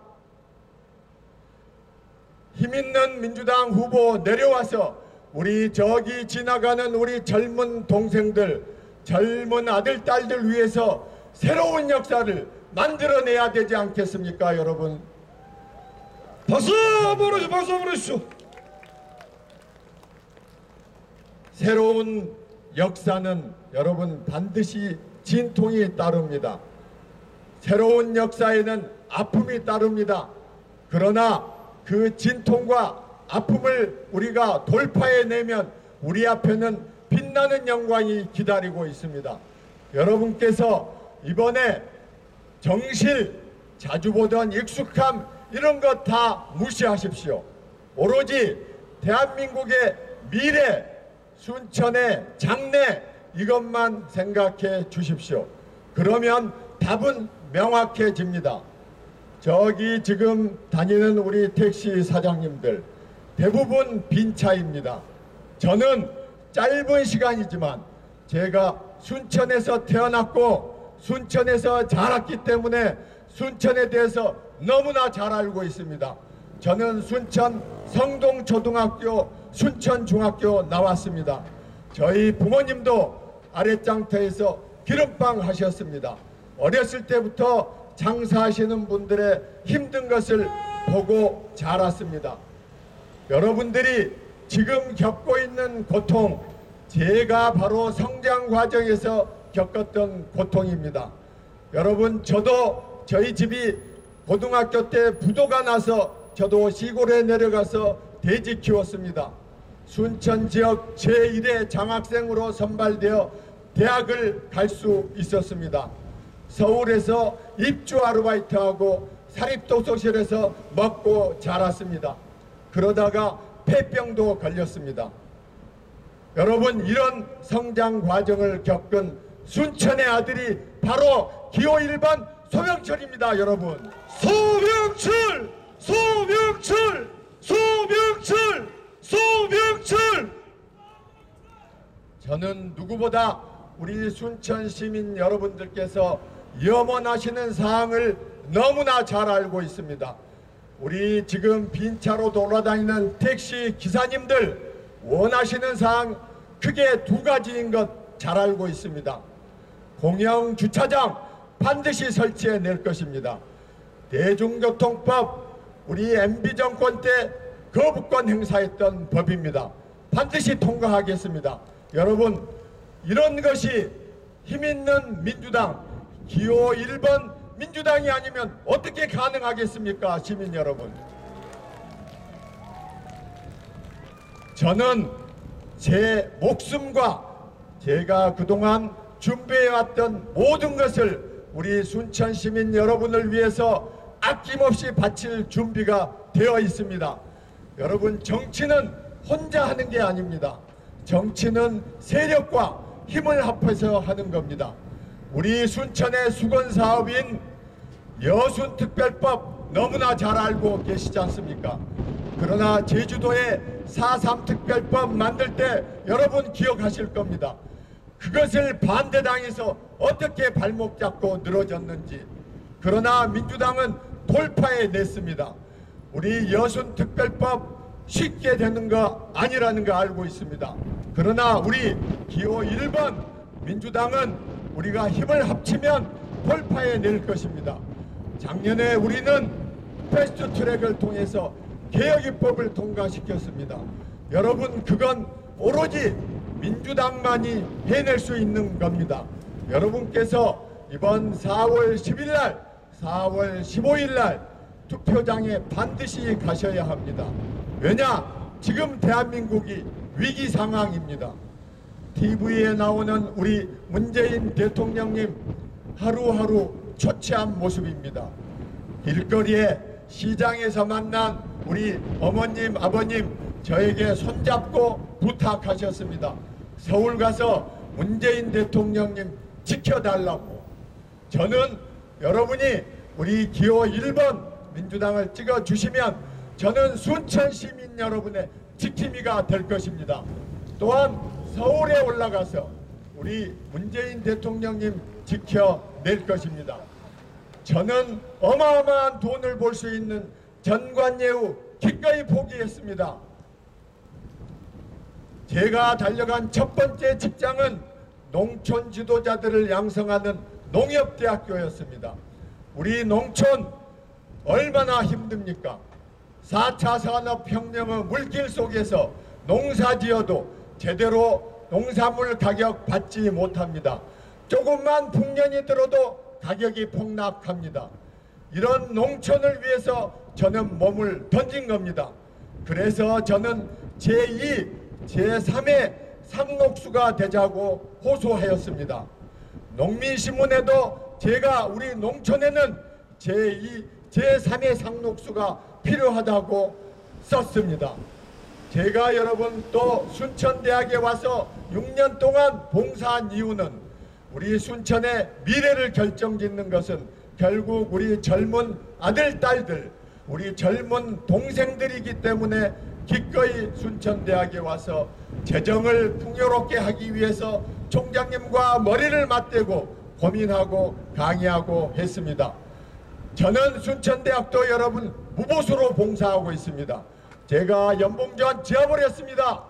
힘있는 민주당 후보 내려와서 우리 저기 지나가는 우리 젊은 동생들, 젊은 아들, 딸들 위해서 새로운 역사를 만들어내야 되지 않겠습니까, 여러분? 박수 한번 해주십시오. 박수 한번 해주십시오. 새로운 역사는 여러분 반드시 진통이 따릅니다. 새로운 역사에는 아픔이 따릅니다. 그러나 그 진통과 아픔을 우리가 돌파해내면 우리 앞에는 빛나는 영광이 기다리고 있습니다. 여러분께서 이번에 정실, 자주 보던 익숙함 이런 것 다 무시하십시오. 오로지 대한민국의 미래, 순천의 장래 이것만 생각해 주십시오. 그러면 답은 명확해집니다. 저기 지금 다니는 우리 택시 사장님들 대부분 빈 차입니다. 저는 짧은 시간이지만 제가 순천에서 태어났고 순천에서 자랐기 때문에 순천에 대해서 너무나 잘 알고 있습니다. 저는 순천 성동초등학교 순천중학교 나왔습니다. 저희 부모님도 아랫장터에서 기름빵 하셨습니다. 어렸을 때부터 장사하시는 분들의 힘든 것을 보고 자랐습니다. 여러분들이 지금 겪고 있는 고통, 제가 바로 성장 과정에서 겪었던 고통입니다. 여러분, 저도 저희 집이 고등학교 때 부도가 나서 저도 시골에 내려가서 돼지 키웠습니다. 순천 지역 제1회 장학생으로 선발되어 대학을 갈 수 있었습니다. 서울에서 입주 아르바이트하고 사립도서실에서 먹고 자랐습니다. 그러다가 폐병도 걸렸습니다. 여러분, 이런 성장 과정을 겪은 순천의 아들이 바로 기호 1번 소명철입니다. 여러분, 소명철! 소명철! 소명철! 소명철! 저는 누구보다 우리 순천 시민 여러분들께서 염원하시는 사항을 너무나 잘 알고 있습니다. 우리 지금 빈차로 돌아다니는 택시 기사님들 원하시는 사항 크게 두 가지인 것 잘 알고 있습니다. 공영 주차장 반드시 설치해 낼 것입니다. 대중교통법, 우리 MB 정권 때 거부권 행사했던 법입니다. 반드시 통과하겠습니다. 여러분, 이런 것이 힘있는 민주당 기호 1번 민주당이 아니면 어떻게 가능하겠습니까? 시민 여러분, 저는 제 목숨과 제가 그동안 준비해왔던 모든 것을 우리 순천 시민 여러분을 위해서 아낌없이 바칠 준비가 되어 있습니다. 여러분, 정치는 혼자 하는 게 아닙니다. 정치는 세력과 힘을 합해서 하는 겁니다. 우리 순천의 수건사업인 여순특별법 너무나 잘 알고 계시지 않습니까? 그러나 제주도에 4.3 특별법 만들 때 여러분 기억하실 겁니다. 그것을 반대당에서 어떻게 발목 잡고 늘어졌는지. 그러나 민주당은 돌파해 냈습니다. 우리 여순특별법 쉽게 되는 거 아니라는 거 알고 있습니다. 그러나 우리 기호 1번 민주당은 우리가 힘을 합치면 돌파해 낼 것입니다. 작년에 우리는 패스트트랙을 통해서 개혁입법을 통과시켰습니다. 여러분, 그건 오로지 민주당만이 해낼 수 있는 겁니다. 여러분께서 이번 4월 10일 날, 4월 15일 날 투표장에 반드시 가셔야 합니다. 왜냐? 지금 대한민국이 위기 상황입니다. TV에 나오는 우리 문재인 대통령님 하루하루 초췌한 모습입니다. 길거리에 시장에서 만난 우리 어머님, 아버님 저에게 손잡고 부탁하셨습니다. 서울 가서 문재인 대통령님 지켜달라고. 저는 여러분이 우리 기호 1번 민주당을 찍어주시면 저는 순천 시민 여러분의 지킴이가 될 것입니다. 또한 서울에 올라가서 우리 문재인 대통령님 지켜낼 것입니다. 저는 어마어마한 돈을 벌 수 있는 전관예우 기꺼이 포기했습니다. 제가 달려간 첫 번째 직장은 농촌 지도자들을 양성하는 농협대학교였습니다. 우리 농촌 얼마나 힘듭니까? 4차 산업혁명의 물길 속에서 농사지어도 제대로 농산물 가격 받지 못합니다. 조금만 풍년이 들어도 가격이 폭락합니다. 이런 농촌을 위해서 저는 몸을 던진 겁니다. 그래서 저는 제2, 제3의 상록수가 되자고 호소하였습니다. 농민신문에도 제가 우리 농촌에는 제2, 제3의 상록수가 필요하다고 썼습니다. 제가 여러분 또 순천대학에 와서 6년 동안 봉사한 이유는 우리 순천의 미래를 결정짓는 것은 결국 우리 젊은 아들, 딸들, 우리 젊은 동생들이기 때문에 기꺼이 순천대학에 와서 재정을 풍요롭게 하기 위해서 총장님과 머리를 맞대고 고민하고 강의하고 했습니다. 저는 순천대학도 여러분 무보수로 봉사하고 있습니다. 제가 연봉전 지어버렸습니다.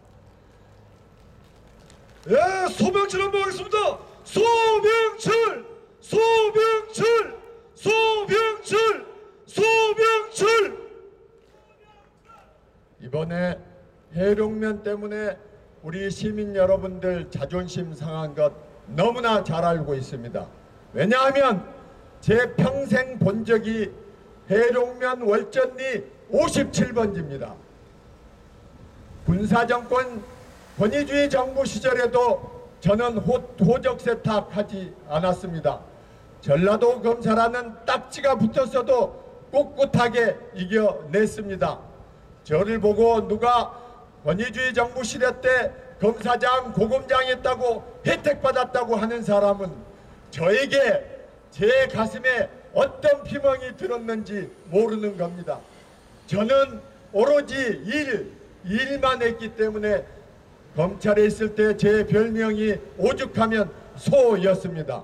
예, 소병철 한번 하겠습니다. 소병철, 소병철, 소병철, 소병철. 이번에 해룡면 때문에 우리 시민 여러분들 자존심 상한 것 너무나 잘 알고 있습니다. 왜냐하면 제 평생 본 적이 해룡면 월전리 57번지입니다. 군사정권 권위주의 정부 시절에도 저는 호적 세탁하지 않았습니다. 전라도 검사라는 딱지가 붙었어도 꿋꿋하게 이겨냈습니다. 저를 보고 누가 권위주의 정부 시대 때 검사장, 고검장 했다고 혜택받았다고 하는 사람은 저에게 제 가슴에 어떤 피멍이 들었는지 모르는 겁니다. 저는 오로지 일만 했기 때문에 검찰에 있을 때 제 별명이 오죽하면 소였습니다.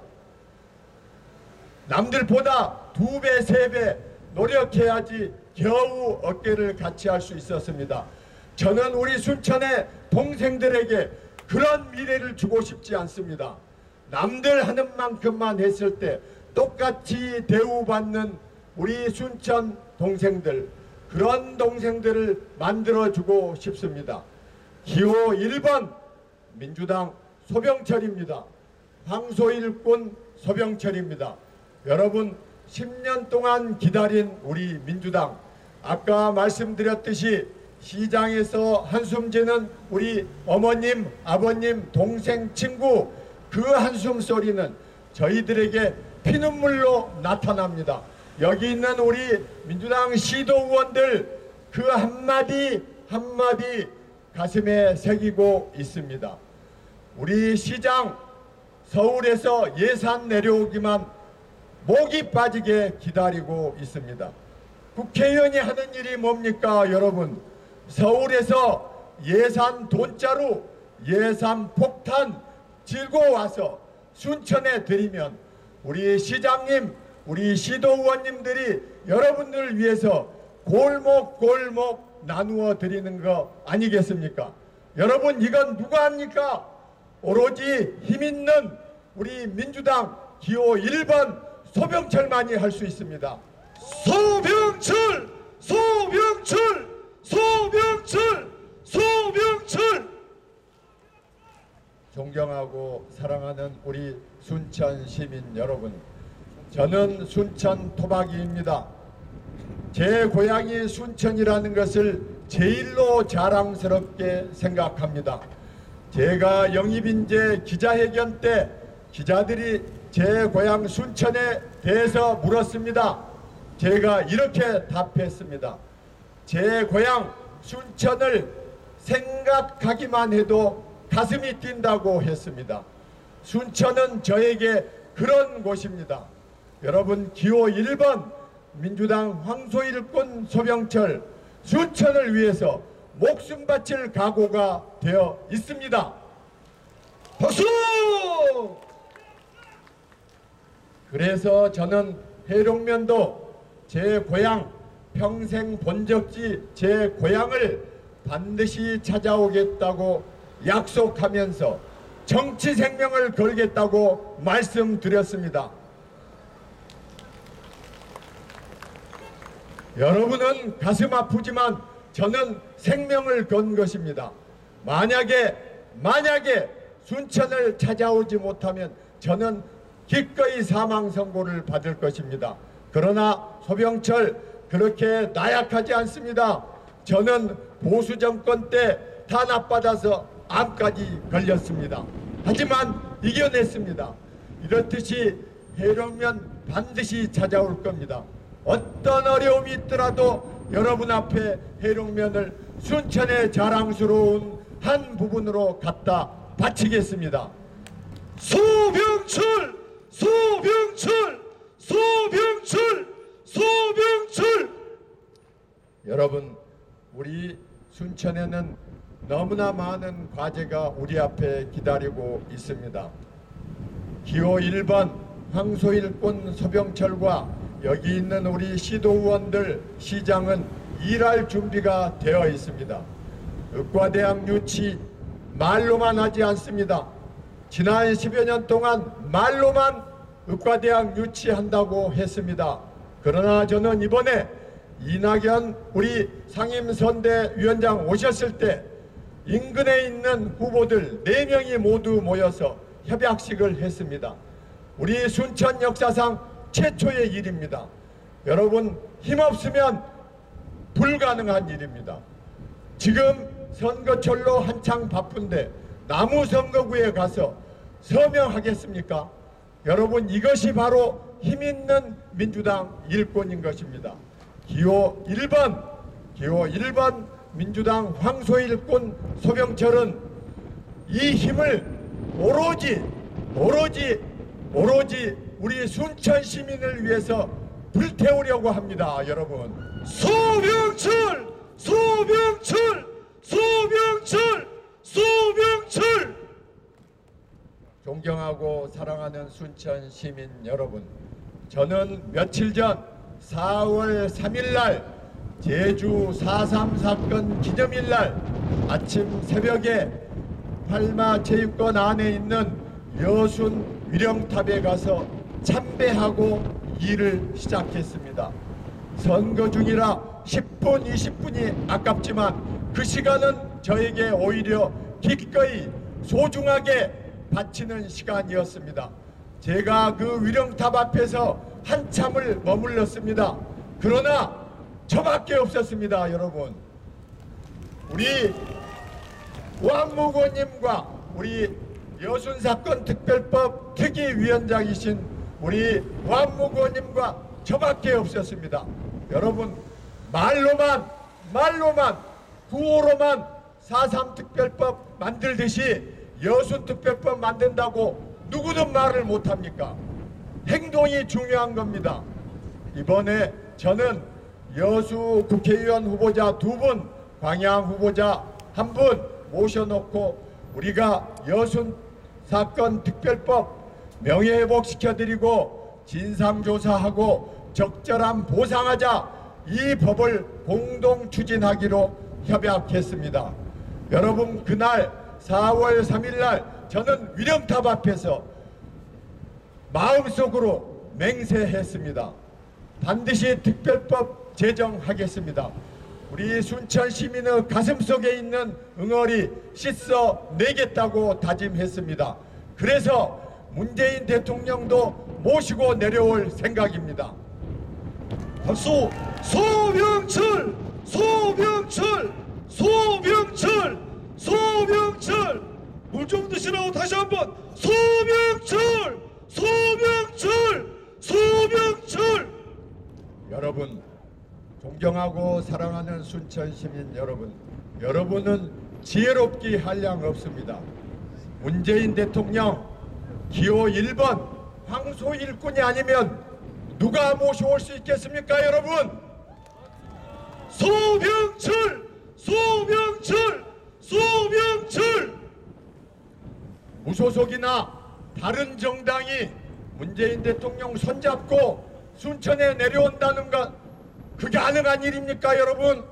남들보다 2배, 3배 노력해야지 겨우 어깨를 같이 할 수 있었습니다. 저는 우리 순천의 동생들에게 그런 미래를 주고 싶지 않습니다. 남들 하는 만큼만 했을 때 똑같이 대우받는 우리 순천 동생들, 그런 동생들을 만들어주고 싶습니다. 기호 1번 민주당 소병철입니다. 황소일꾼 소병철입니다. 여러분 10년 동안 기다린 우리 민주당, 아까 말씀드렸듯이 시장에서 한숨 지는 우리 어머님, 아버님, 동생, 친구, 그 한숨 소리는 저희들에게 피눈물로 나타납니다. 여기 있는 우리 민주당 시도 의원들 그 한마디 한마디 가슴에 새기고 있습니다. 우리 시장 서울에서 예산 내려오기만 목이 빠지게 기다리고 있습니다. 국회의원이 하는 일이 뭡니까 여러분? 서울에서 예산 돈자루, 예산 폭탄 들고 와서 순천에 드리면 우리 시장님, 우리 시도의원님들이 여러분들을 위해서 골목골목 나누어 드리는 거 아니겠습니까? 여러분 이건 누가 합니까? 오로지 힘있는 우리 민주당 기호 1번 소병철만이 할 수 있습니다. 소병철, 소병철, 소병철, 소병철. 존경하고 사랑하는 우리 순천 시민 여러분, 저는 순천 토박이입니다. 제 고향이 순천이라는 것을 제일로 자랑스럽게 생각합니다. 제가 영입인재 기자회견 때 기자들이 제 고향 순천에 대해서 물었습니다. 제가 이렇게 답했습니다. 제 고향 순천을 생각하기만 해도 가슴이 뛴다고 했습니다. 순천은 저에게 그런 곳입니다. 여러분 기호 1번 민주당 황소일꾼 소병철, 순천을 위해서 목숨 바칠 각오가 되어 있습니다. 박수! 그래서 저는 해룡면도 제 고향, 평생 본 적지 제 고향을 반드시 찾아오겠다고 약속하면서 정치 생명을 걸겠다고 말씀드렸습니다. 여러분은 가슴 아프지만 저는 생명을 건 것입니다. 만약에 순천을 찾아오지 못하면 저는 기꺼이 사망 선고를 받을 것입니다. 그러나 소병철 그렇게 나약하지 않습니다. 저는 보수 정권 때 탄압받아서 암까지 걸렸습니다. 하지만 이겨냈습니다. 이렇듯이 해룡면 반드시 찾아올 겁니다. 어떤 어려움이 있더라도 여러분 앞에 해룡면을 순천의 자랑스러운 한 부분으로 갖다 바치겠습니다. 소병철, 소병철, 소병철, 소병철. 여러분 우리 순천에는 너무나 많은 과제가 우리 앞에 기다리고 있습니다. 기호 1번 황소일꾼 서병철과 여기 있는 우리 시도의원들, 시장은 일할 준비가 되어 있습니다. 의과대학 유치 말로만 하지 않습니다. 지난 10여 년 동안 말로만 의과대학 유치한다고 했습니다. 그러나 저는 이번에 이낙연 우리 상임선대위원장 오셨을 때 인근에 있는 후보들 4명이 모두 모여서 협약식을 했습니다. 우리 순천 역사상 최초의 일입니다. 여러분, 힘없으면 불가능한 일입니다. 지금 선거철로 한창 바쁜데 나무선거구에 가서 서명하겠습니까? 여러분, 이것이 바로 힘있는 민주당 일꾼인 것입니다. 기호 1번 민주당 황소일꾼 소병철은 이 힘을 오로지 우리 순천 시민을 위해서 불태우려고 합니다. 여러분, 소병철! 존경하고 사랑하는 순천 시민 여러분, 저는 며칠 전 4월 3일 날 제주 4.3 사건 기념일 날 아침 새벽에 활마체육관 안에 있는 여순 위령탑에 가서 참배하고 일을 시작했습니다. 선거 중이라 10분 20분이 아깝지만 그 시간은 저에게 오히려 기꺼이 소중하게 바치는 시간이었습니다. 제가 그 위령탑 앞에서 한참을 머물렀습니다. 그러나 저밖에 없었습니다. 여러분, 우리 왕무고님과 우리 여순사건 특별법 특위위원장이신 우리 왕무고님과 저밖에 없었습니다. 여러분, 말로만 구호로만 4.3 특별법 만들듯이 여순 특별법 만든다고 누구든 말을 못합니까? 행동이 중요한 겁니다. 이번에 저는 여수 국회의원 후보자 2분, 광양 후보자 1분 모셔놓고 우리가 여순 사건 특별법 명예회복시켜드리고 진상조사하고 적절한 보상하자, 이 법을 공동 추진하기로 협약했습니다. 여러분, 그날 4월 3일 날 저는 위령탑 앞에서 마음속으로 맹세했습니다. 반드시 특별법 제정하겠습니다. 우리 순천 시민의 가슴속에 있는 응어리 씻어내겠다고 다짐했습니다. 그래서 문재인 대통령도 모시고 내려올 생각입니다. 박수! 소병철! 물 좀 드시라고 다시 한번 소병철! 여러분, 존경하고 사랑하는 순천 시민 여러분, 여러분은 지혜롭기 한량 없습니다. 문재인 대통령 기호 1번 황소일꾼이 아니면 누가 모셔올 수 있겠습니까, 여러분? 소병철! 무소속이나 다른 정당이 문재인 대통령 손잡고 순천에 내려온다는 것, 그게 가능한 일입니까, 여러분?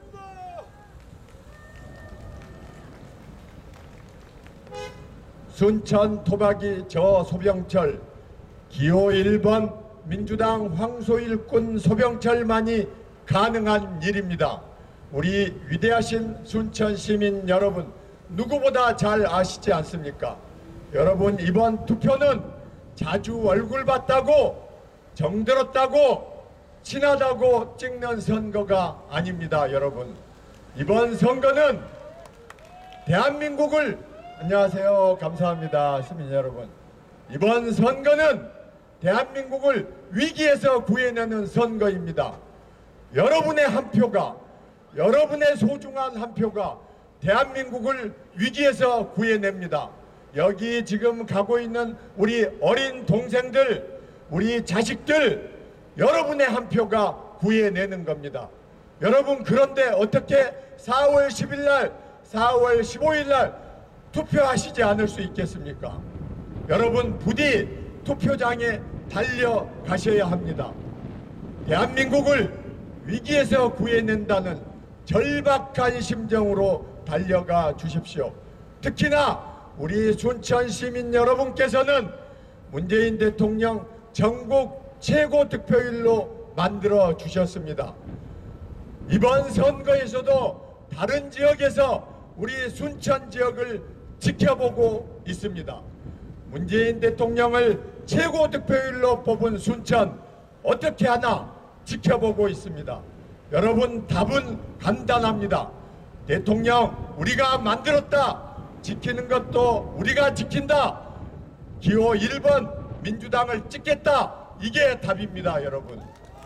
순천 토박이 저 소병철, 기호 1번 민주당 황소일꾼 소병철만이 가능한 일입니다. 우리 위대하신 순천 시민 여러분, 누구보다 잘 아시지 않습니까? 여러분, 이번 투표는 자주 얼굴 봤다고, 정들었다고, 친하다고 찍는 선거가 아닙니다. 여러분, 이번 선거는 대한민국을, 안녕하세요, 감사합니다, 시민 여러분, 이번 선거는 대한민국을 위기에서 구해내는 선거입니다. 여러분의 한 표가, 여러분의 소중한 한 표가 대한민국을 위기에서 구해냅니다. 여기 지금 가고 있는 우리 어린 동생들, 우리 자식들, 여러분의 한 표가 구해내는 겁니다. 여러분, 그런데 어떻게 4월 10일 날, 4월 15일 날 투표하시지 않을 수 있겠습니까? 여러분, 부디 투표장에 달려가셔야 합니다. 대한민국을 위기에서 구해낸다는 절박한 심정으로 달려가 주십시오. 특히나 우리 순천 시민 여러분께서는 문재인 대통령 전국 최고 득표율로 만들어 주셨습니다. 이번 선거에서도 다른 지역에서 우리 순천 지역을 지켜보고 있습니다. 문재인 대통령을 최고 득표율로 뽑은 순천 어떻게 하나 지켜보고 있습니다. 여러분, 답은 간단합니다. 대통령 우리가 만들었다. 지키는 것도 우리가 지킨다. 기호 1번 민주당을 찍겠다. 이게 답입니다, 여러분.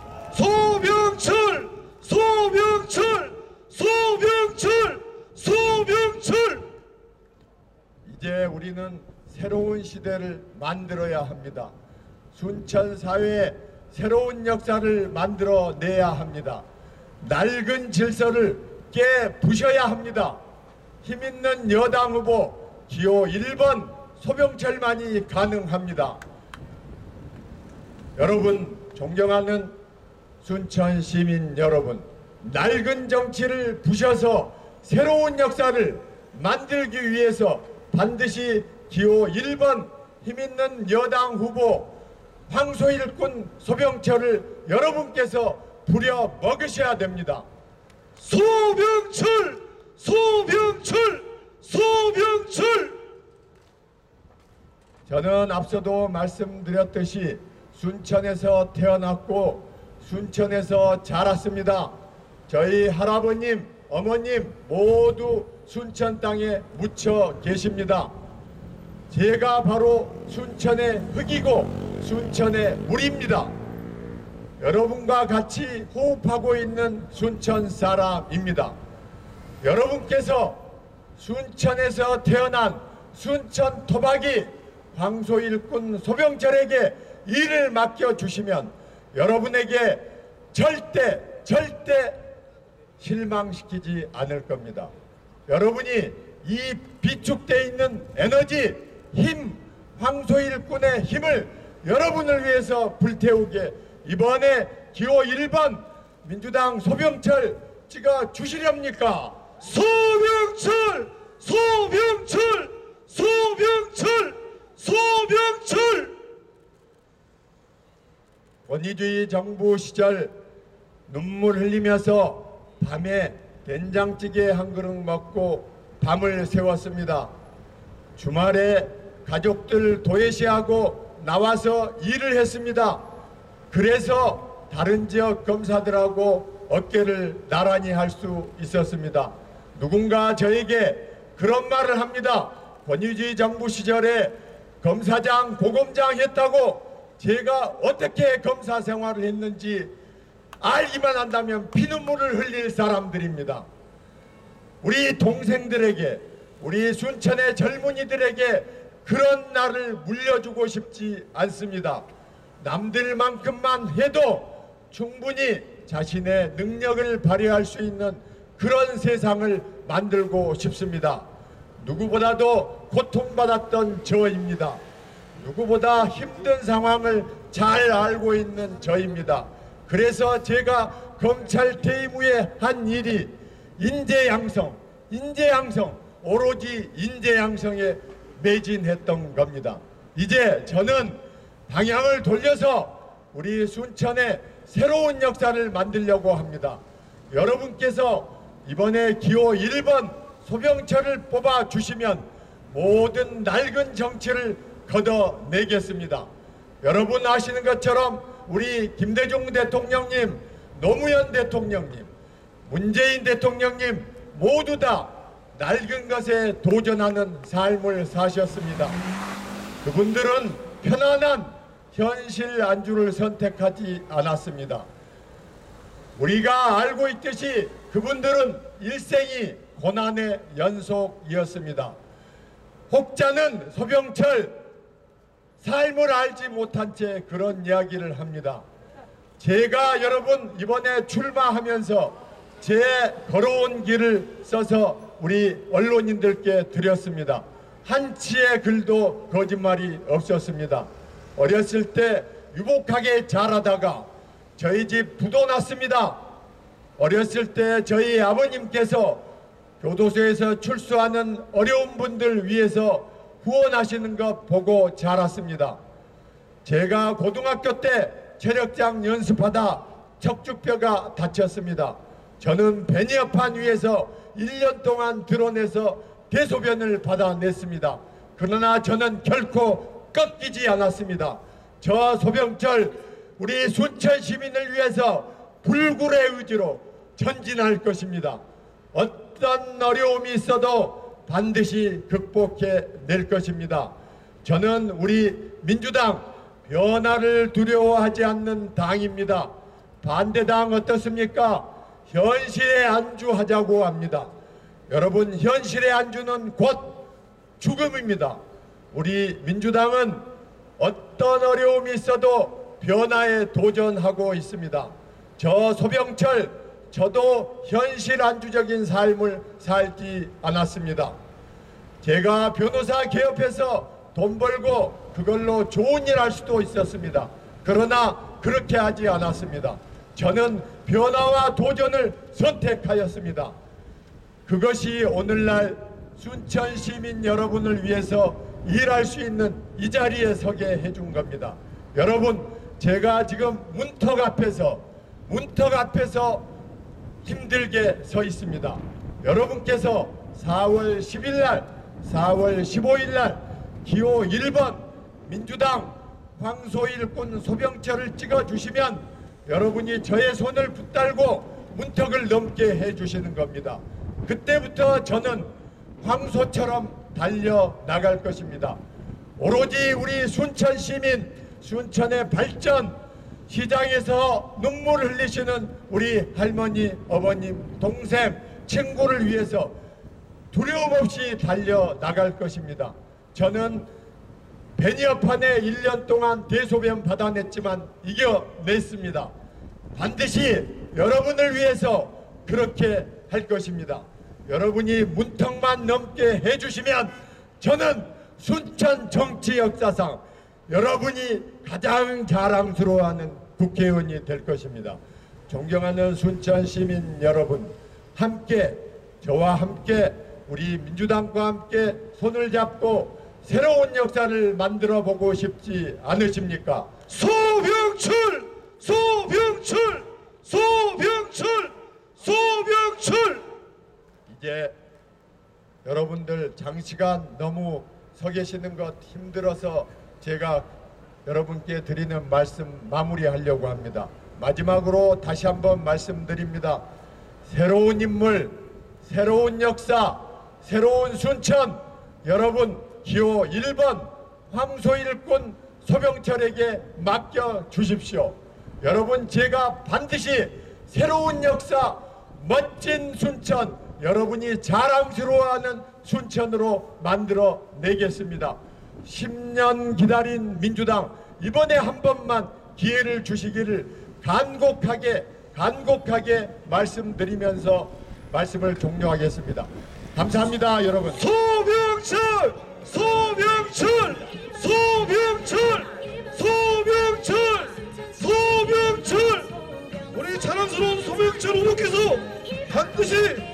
소병철! 소병철! 소병철! 소병철! 이제 우리는 새로운 시대를 만들어야 합니다. 순천 사회에 새로운 역사를 만들어내야 합니다. 낡은 질서를 깨부셔야 합니다. 힘있는 여당 후보 기호 1번 소병철만이 가능합니다. 여러분, 존경하는 순천 시민 여러분, 낡은 정치를 부셔서 새로운 역사를 만들기 위해서 반드시 기호 1번 힘있는 여당 후보 황소일꾼 소병철을 여러분께서 부려 먹으셔야 됩니다. 소병철! 소병철! 소병철! 저는 앞서도 말씀드렸듯이 순천에서 태어났고 순천에서 자랐습니다. 저희 할아버님, 어머님 모두 순천 땅에 묻혀 계십니다. 제가 바로 순천의 흙이고 순천의 물입니다. 여러분과 같이 호흡하고 있는 순천 사람입니다. 여러분께서 순천에서 태어난 순천 토박이 황소일꾼 소병철에게 일을 맡겨주시면 여러분에게 절대 실망시키지 않을 겁니다. 여러분이 이 비축되어 있는 에너지, 힘, 황소일꾼의 힘을 여러분을 위해서 불태우게 이번에 기호 1번 민주당 소병철 찍어 주시렵니까? 소병철! 소병철! 소병철! 소병철! 권위주의 정부 시절 눈물 흘리면서 밤에 된장찌개 한 그릇 먹고 밤을 새웠습니다. 주말에 가족들 도외시하고 나와서 일을 했습니다. 그래서 다른 지역 검사들하고 어깨를 나란히 할 수 있었습니다. 누군가 저에게 그런 말을 합니다. 권위주의 정부 시절에 검사장, 고검장 했다고 제가 어떻게 검사 생활을 했는지 알기만 한다면 피눈물을 흘릴 사람들입니다. 우리 동생들에게, 우리 순천의 젊은이들에게 그런 날을 물려주고 싶지 않습니다. 남들만큼만 해도 충분히 자신의 능력을 발휘할 수 있는 그런 세상을 만들고 싶습니다. 누구보다도 고통받았던 저입니다. 누구보다 힘든 상황을 잘 알고 있는 저입니다. 그래서 제가 검찰 퇴임 후에 한 일이 인재양성, 오로지 인재양성에 매진했던 겁니다. 이제 저는 방향을 돌려서 우리 순천에 새로운 역사를 만들려고 합니다. 여러분께서 이번에 기호 1번 소병철을 뽑아주시면 모든 낡은 정치를 걷어내겠습니다. 여러분 아시는 것처럼 우리 김대중 대통령님, 노무현 대통령님, 문재인 대통령님 모두 다 낡은 것에 도전하는 삶을 사셨습니다. 그분들은 편안한 현실 안주를 선택하지 않았습니다. 우리가 알고 있듯이 그분들은 일생이 고난의 연속이었습니다. 혹자는 소병철 삶을 알지 못한 채 그런 이야기를 합니다. 제가 여러분 이번에 출마하면서 제 걸어온 길을 써서 우리 언론인들께 드렸습니다. 한치의 글도 거짓말이 없었습니다. 어렸을 때 유복하게 자라다가 저희 집 부도 났습니다. 어렸을 때 저희 아버님께서 교도소에서 출소하는 어려운 분들 위해서 후원하시는 것 보고 자랐습니다. 제가 고등학교 때 체력장 연습하다 척추뼈가 다쳤습니다. 저는 베니어판 위에서 1년 동안 드러내서 대소변을 받아냈습니다. 그러나 저는 결코 꺾이지 않았습니다. 저 소병철 우리 순천 시민을 위해서 불굴의 의지로 전진할 것입니다. 어떤 어려움이 있어도 반드시 극복해 낼 것입니다. 저는 우리 민주당 변화를 두려워하지 않는 당입니다. 반대당 어떻습니까? 현실에 안주하자고 합니다. 여러분, 현실의 안주는 곧 죽음입니다. 우리 민주당은 어떤 어려움이 있어도 변화에 도전하고 있습니다. 저 소병철, 저도 현실 안주적인 삶을 살지 않았습니다. 제가 변호사 개업해서 돈 벌고 그걸로 좋은 일 할 수도 있었습니다. 그러나 그렇게 하지 않았습니다. 저는 변화와 도전을 선택하였습니다. 그것이 오늘날 순천 시민 여러분을 위해서 일할 수 있는 이 자리에 서게 해준 겁니다. 여러분, 제가 지금 문턱 앞에서 힘들게 서 있습니다. 여러분께서 4월 10일 날, 4월 15일 날 기호 1번 민주당 황소일꾼 소병철을 찍어주시면 여러분이 저의 손을 붙들고 문턱을 넘게 해주시는 겁니다. 그때부터 저는 황소처럼 달려나갈 것입니다. 오로지 우리 순천 시민, 순천의 발전, 시장에서 눈물 흘리시는 우리 할머니, 어머님, 동생, 친구를 위해서 두려움 없이 달려나갈 것입니다. 저는 베니어판에 1년 동안 대소변 받아냈지만 이겨냈습니다. 반드시 여러분을 위해서 그렇게 할 것입니다. 여러분이 문턱만 넘게 해주시면 저는 순천 정치 역사상 여러분이 가장 자랑스러워하는 국회의원이 될 것입니다. 존경하는 순천 시민 여러분, 함께 저와 함께 우리 민주당과 함께 손을 잡고 새로운 역사를 만들어 보고 싶지 않으십니까? 소병철! 소병철! 소병철! 소병철! 이제 여러분들 장시간 너무 서 계시는 것 힘들어서 제가 여러분께 드리는 말씀 마무리하려고 합니다. 마지막으로 다시 한번 말씀드립니다. 새로운 인물, 새로운 역사, 새로운 순천, 여러분 기호 1번 황소일꾼 소병철에게 맡겨주십시오. 여러분, 제가 반드시 새로운 역사, 멋진 순천, 여러분이 자랑스러워하는 순천으로 만들어 내겠습니다. 10년 기다린 민주당, 이번에 한 번만 기회를 주시기를 간곡하게 말씀드리면서 말씀을 종료하겠습니다. 감사합니다, 여러분. 소병철! 소병철! 소병철! 소병철! 소병철! 우리 자랑스러운 소병철 후보께서 반드시